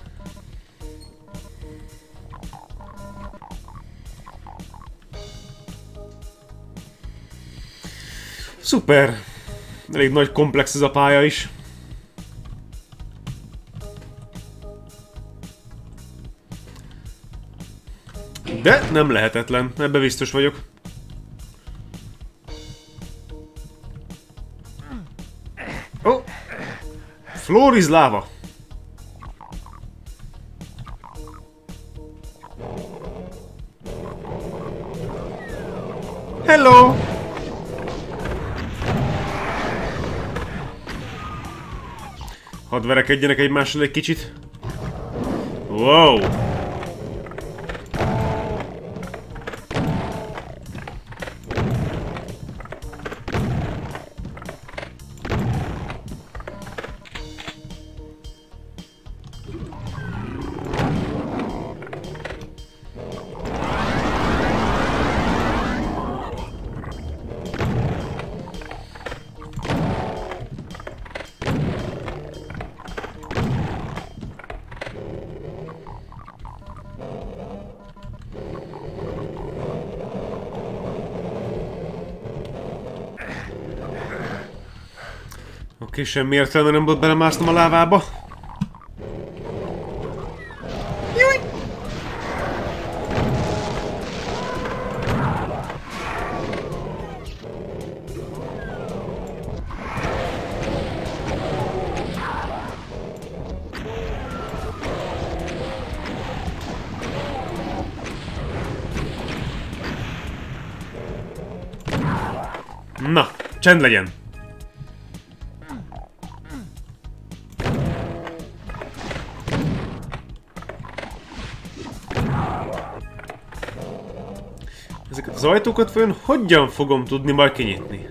Szuper! Elég nagy komplex ez a pálya is. De nem lehetetlen, ebbe biztos vagyok. Oh! Floor is lava! Hello! Hadd verekedjenek egymással egy kicsit. Wow! Oké, semmi értelme nem volt belemásznom a lávába. Júj! Na, csend legyen! Ezeket az ajtókat vajon hogyan fogom tudni majd kinyitni?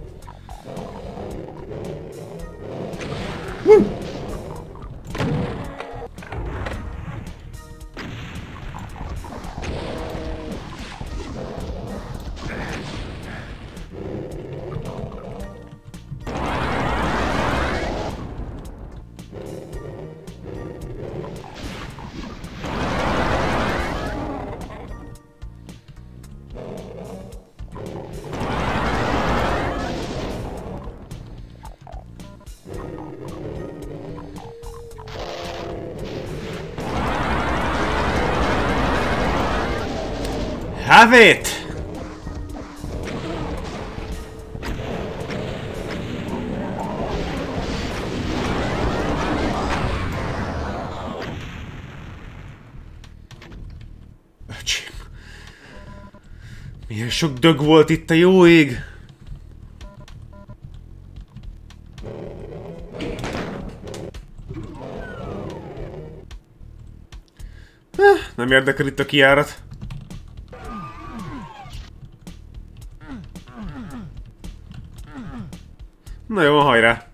Have it! Öcsém. Milyen sok dög volt itt, a jó ég! Nem érdekel itt a kijárat. Na jó, hajrá!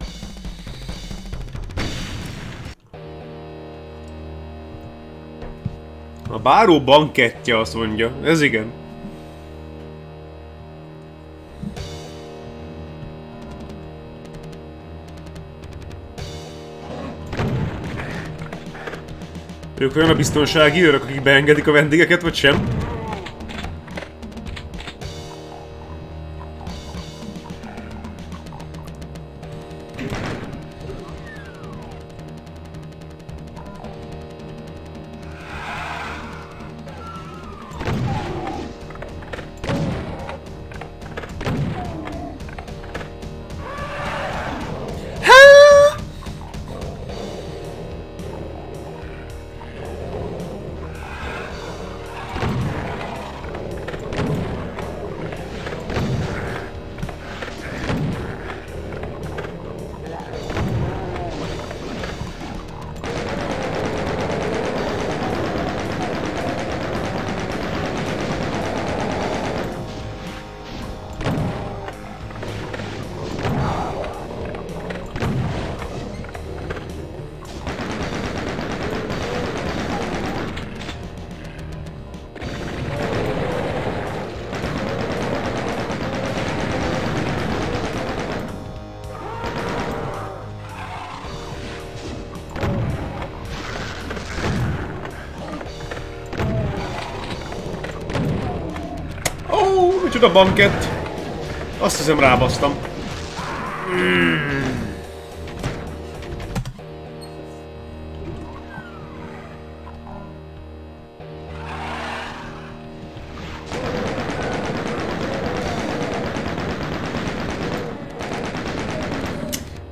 A báró bankettje, azt mondja. Ez igen. Ők olyan a biztonsági őrök, akik beengedik a vendégeket, vagy sem? Micsoda bankett! Azt hiszem rábasztam.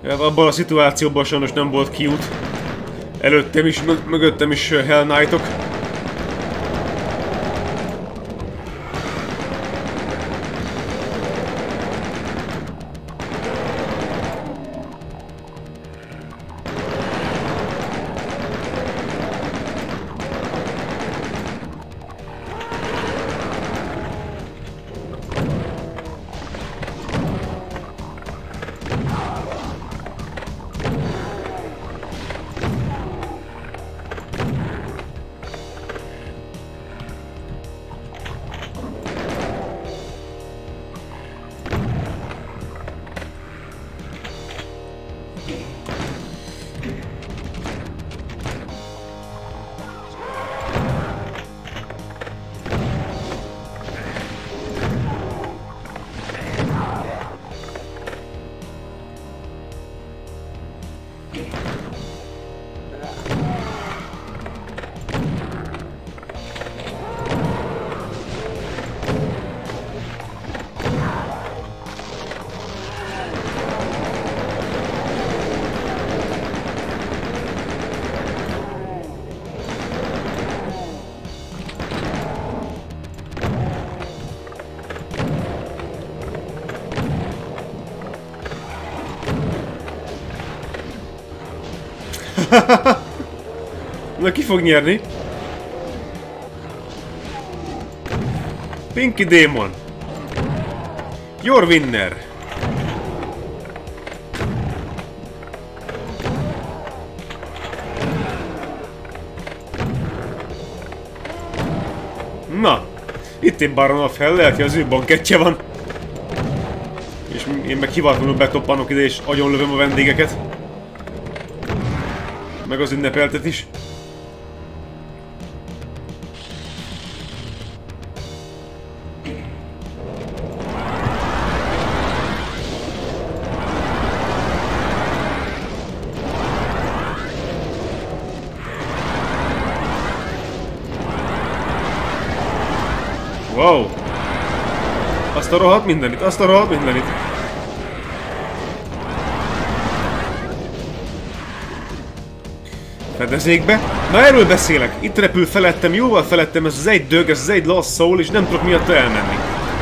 Abban a szituációban sajnos nem volt kiút. Előttem is, mögöttem is Hell Knight-ok. Na, ki fog nyerni? Pinky Demon. Your winner. Na, itt egy Baron of Hell, lehet, hogy az ő bankettje van. És én meg hivatlanul betoppanok ide és agyonlövöm a vendégeket. Meg az ünnepeltet is. Wow! Azt a rohadt mindenit, azt a rohadt mindenit. Fedezékbe. Na, erről beszélek. Itt repül felettem, jóval felettem ez az egy dög, ez az egy Lost Soul, és nem tudok miatta elmenni.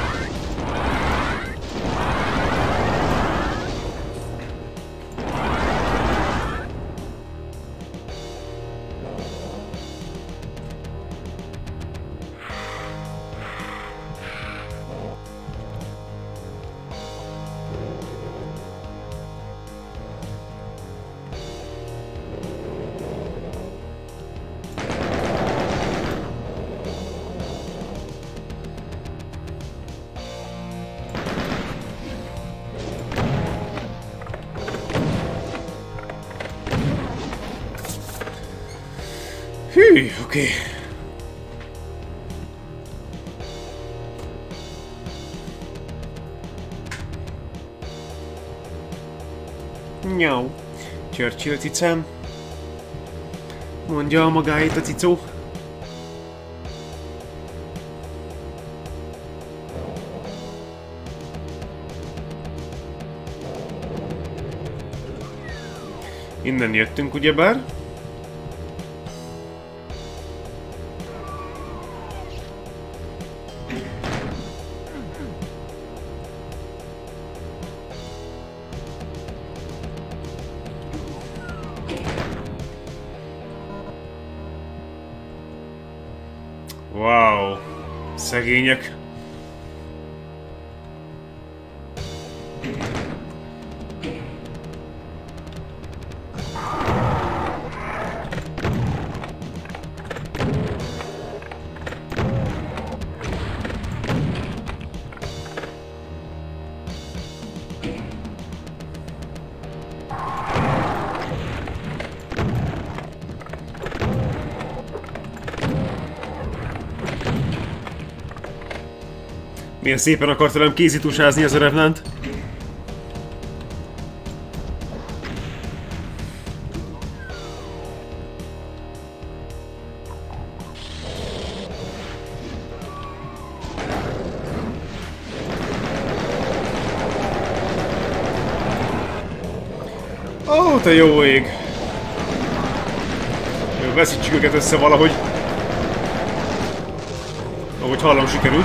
Hű, oké. Nyau. Churchill cicám. Mondja a magáit a cicó. Innen jöttünk, ugyebár? Wow, szegények. Milyen szépen akart velem kézitusázni ez a Revenant. Ó, te jó ég! Jó, veszítsük őket össze valahogy. Ahogy hallom, sikerült.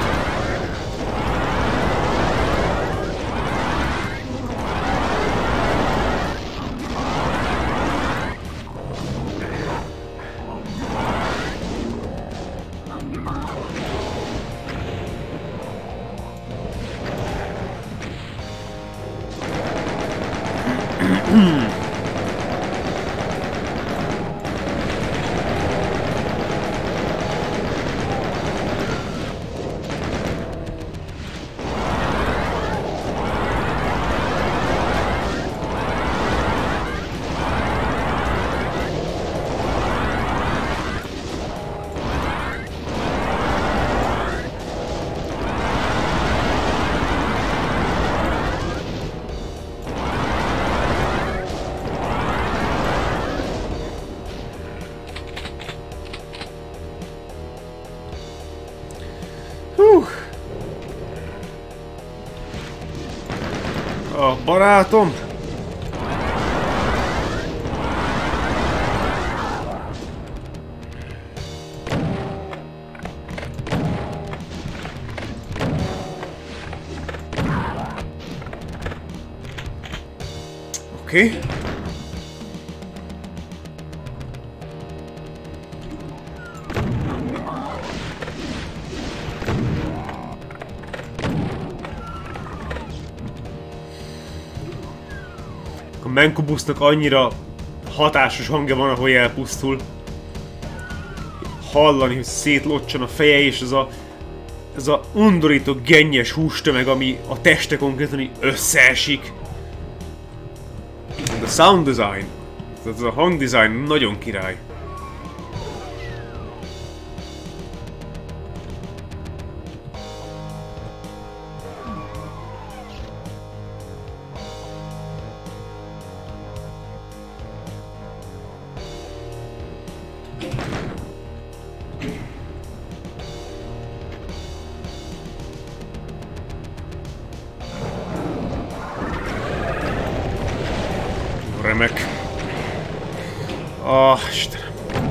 A barátom! Oké. A Menkubusznak annyira hatásos hangja van, ahogy elpusztul. Hallani, hogy szétlocsan a feje, és ez a undorító gennyes hústömeg, ami a teste konkrétan összeesik. A sound design, ez a hangdesign nagyon király. Remek. Istenem.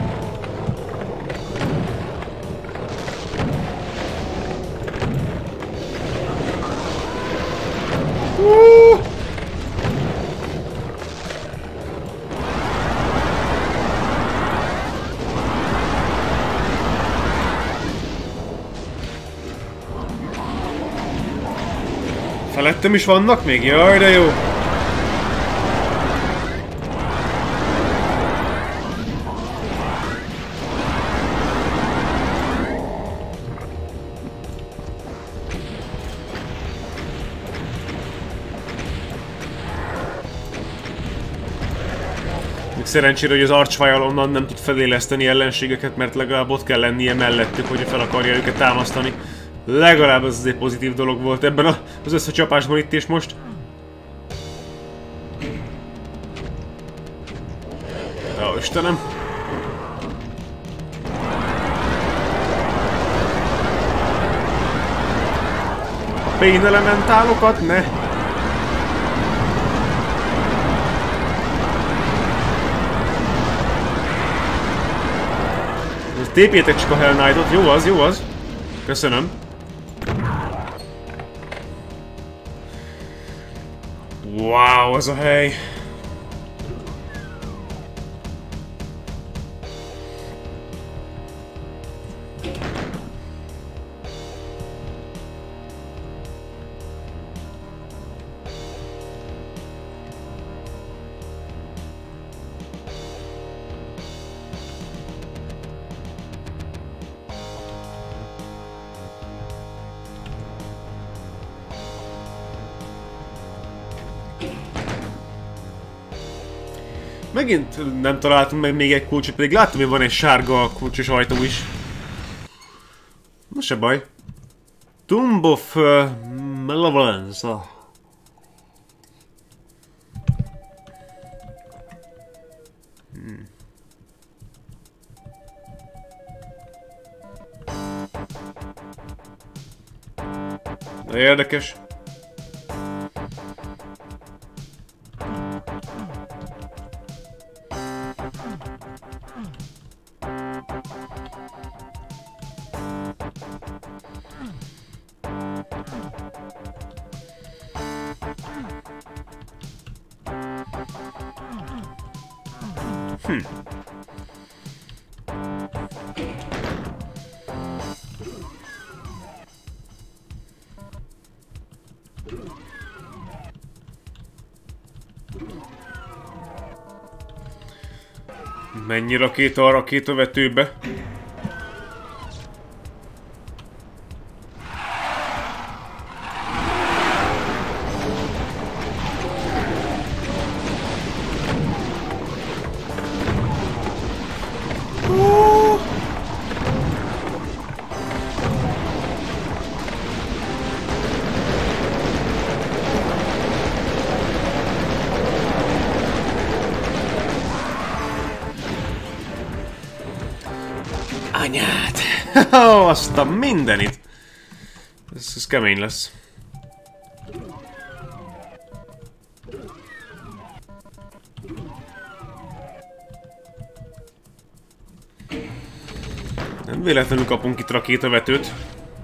Felettem is vannak még? Jaj, de jó! Szerencsére, hogy az archvile onnan nem tud feléleszteni ellenségeket, mert legalább ott kell lennie mellettük, hogy fel akarja őket támasztani. Legalább ez azért pozitív dolog volt ebben az összecsapásban itt és most. Ó, Istenem! A pain elementálokat ne! Tépjétek csak a Hell Knight-ot, jó az, jó az. Köszönöm. Wow, az a hely. Megint nem találtunk meg még egy kulcsot, pedig láttam, hogy van egy sárga kulcsos ajtó is. Na se baj. Tomb of Malevolence. De érdekes. Mennyi rakéta a rakétavetőbe? Anyád! Azt a mindenit! Ez kemény lesz. Nem véletlenül kapunk itt rakétavetőt.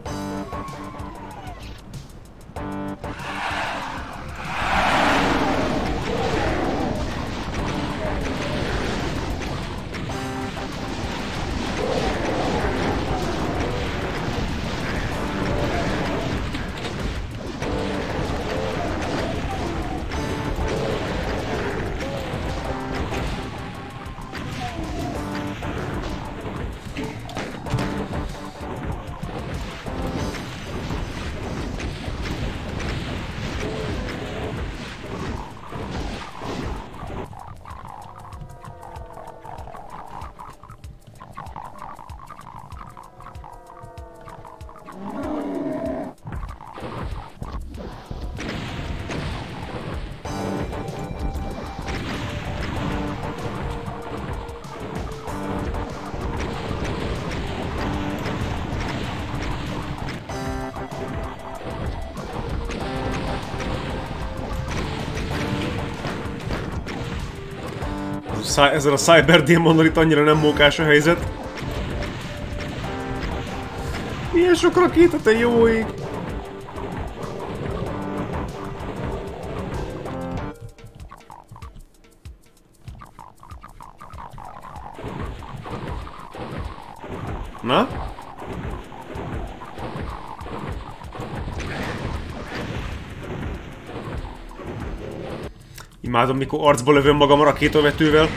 Ezzel a Cyber Demonnal itt annyira nem mókás a helyzet. Milyen sok rakéta, te jó ég! Na? Imádom, mikor arcba lövöm magam a rakétavetővel.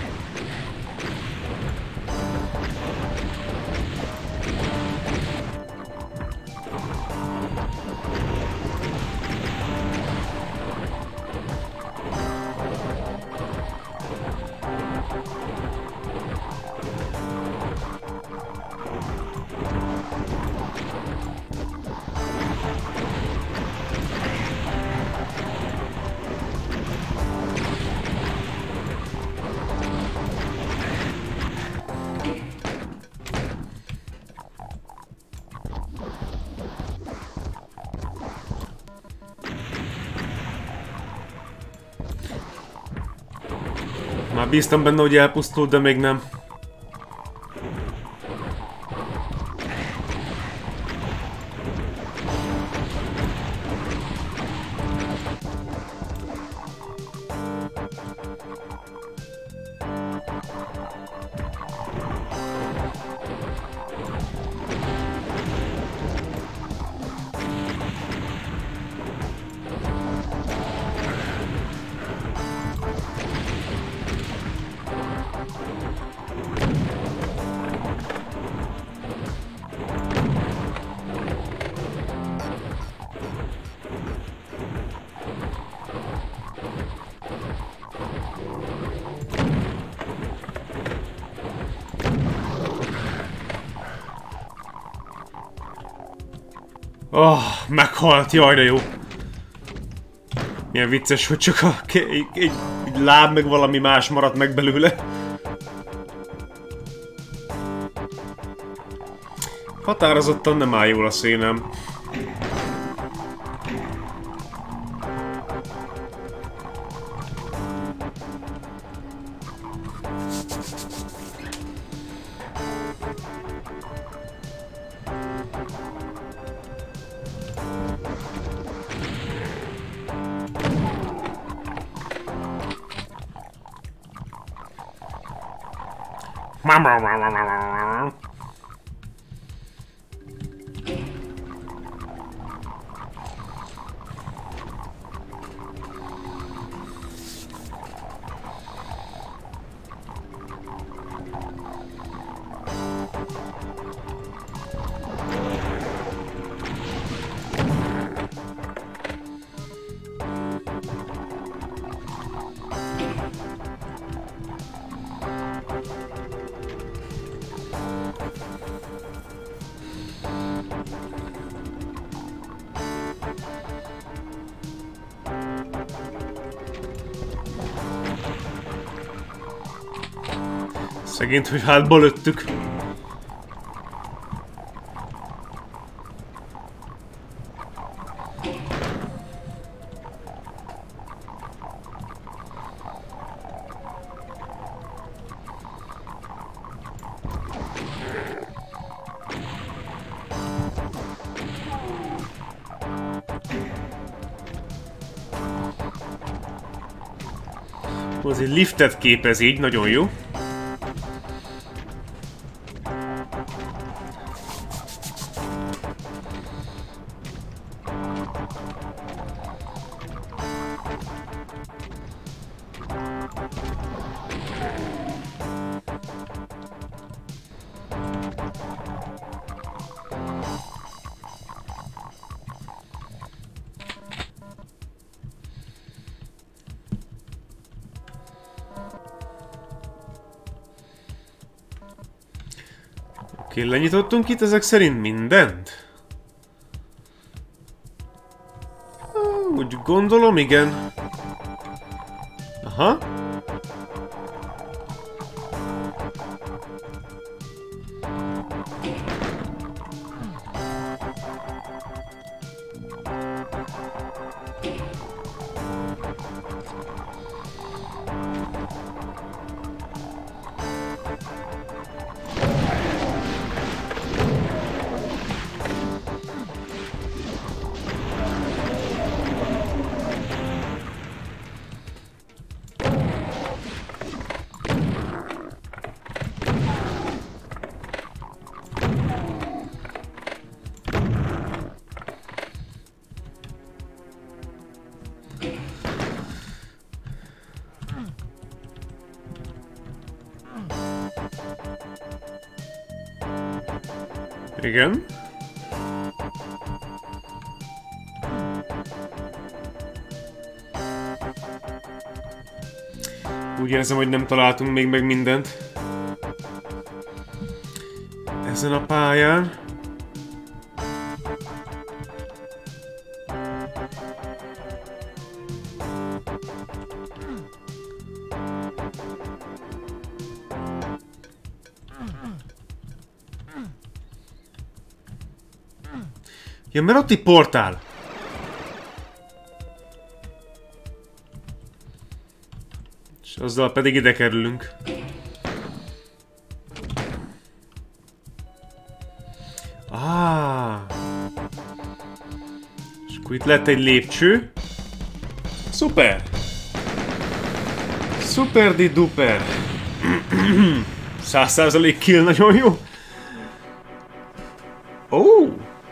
Már bíztam benne, hogy elpusztult, de még nem. Oh, meghalt, jaj de jó. Milyen vicces, hogy csak egy láb meg valami más maradt meg belőle. Határozottan nem áll jól a szénem. Szegényt, hogy hátba lőttük. Az egy liftet képez így, nagyon jó. Oké, lenyitottunk itt ezek szerint mindent? Úgy gondolom, igen. Aha. Igen. Úgy érzem, hogy nem találtunk még meg mindent ezen a pályán. Ja, mert ott egy portál. És azzal pedig ide kerülünk. És akkor itt lett egy lépcső. Szuper! Szuper di duper! 100% kill, nagyon jó! Oh!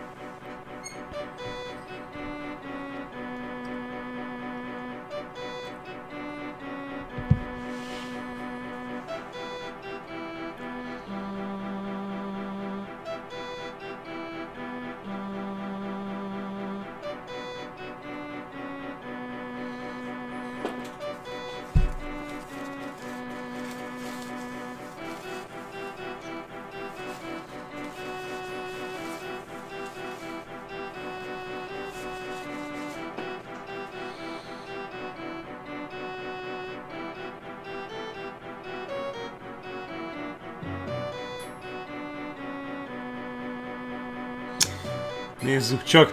Nézzük csak.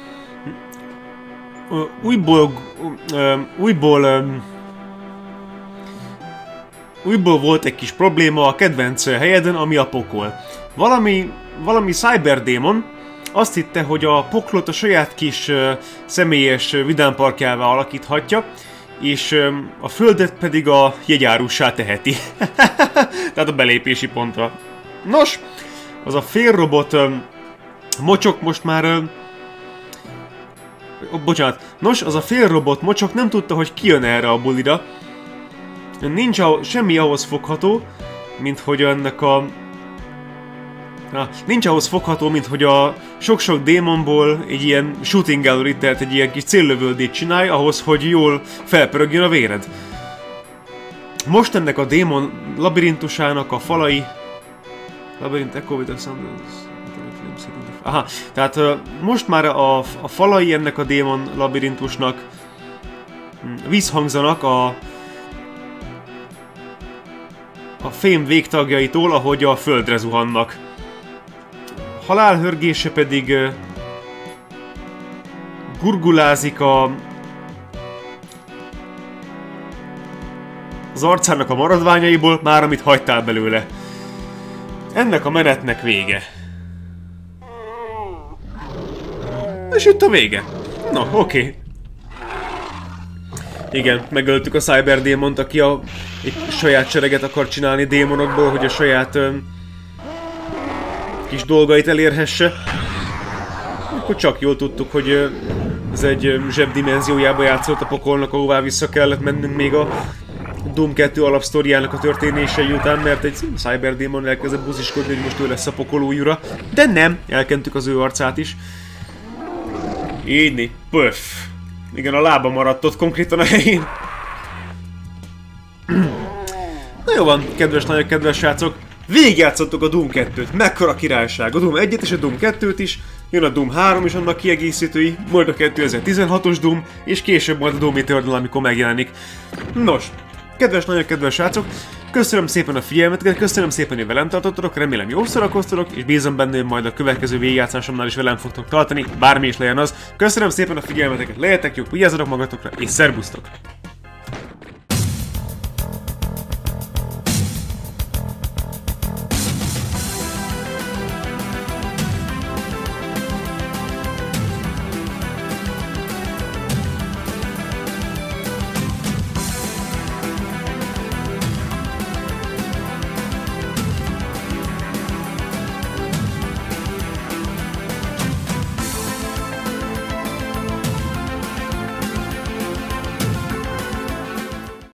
Újból volt egy kis probléma a kedvenc helyeden, ami a pokol. Valami cyberdémon azt hitte, hogy a poklot a saját kis személyes vidámparkjává alakíthatja, és a földet pedig a jegyárussá teheti. Tehát a belépési pontra. Nos, az a félrobot mocsok most már... bocsánat. Nos, az a félrobot mocsok nem tudta, hogy ki jön erre a bulira. Nincs semmi ahhoz fogható, mint hogy ennek a... nincs ahhoz fogható, mint hogy a sok-sok démonból egy ilyen shooting gallery, tehát egy ilyen kis céllövöldét csinálj, ahhoz, hogy jól felpörögjön a véred. Most ennek a démon labirintusának a falai... Labirint echo with the aha, tehát most már a falai ennek a démon labirintusnak visszhangzanak a fém végtagjaitól, ahogy a földre zuhannak. Halálhörgése pedig gurgulázik az arcának a maradványaiból, már amit hagytál belőle. Ennek a menetnek vége. És itt a vége. Na, oké. Igen, megöltük a Cyber démont, aki egy saját sereget akar csinálni démonokból, hogy a saját kis dolgait elérhesse. Akkor csak jól tudtuk, hogy ez egy zsebdimenziójába játszott a pokolnak, ahová vissza kellett mennünk még a Doom 2 alapsztoriának a történései után, mert egy Cyber démon elkezdett buziskodni, hogy most ő lesz a pokolójúra. De nem, elkentük az ő arcát is. Így, pöff. Igen, a lába maradt ott konkrétan a helyén. Na jó van, kedves nagyok, kedves srácok. Végigjátszottuk a Doom 2-t. Mekkora királyság. A Doom 1-et és a Doom 2-t is. Jön a Doom 3 és annak kiegészítői. Majd a 2016-os Doom. És később majd a Doom Eternal, amikor megjelenik. Nos, kedves nagyok, kedves srácok. Köszönöm szépen a figyelmeteket, köszönöm szépen, hogy velem tartottatok, remélem jól szórakoztatok, és bízom benne, hogy majd a következő végigjátszásomnál is velem fogtok tartani, bármi is legyen az. Köszönöm szépen a figyelmeteket, legyetek jók, vigyázzatok magatokra, és szerbusztok!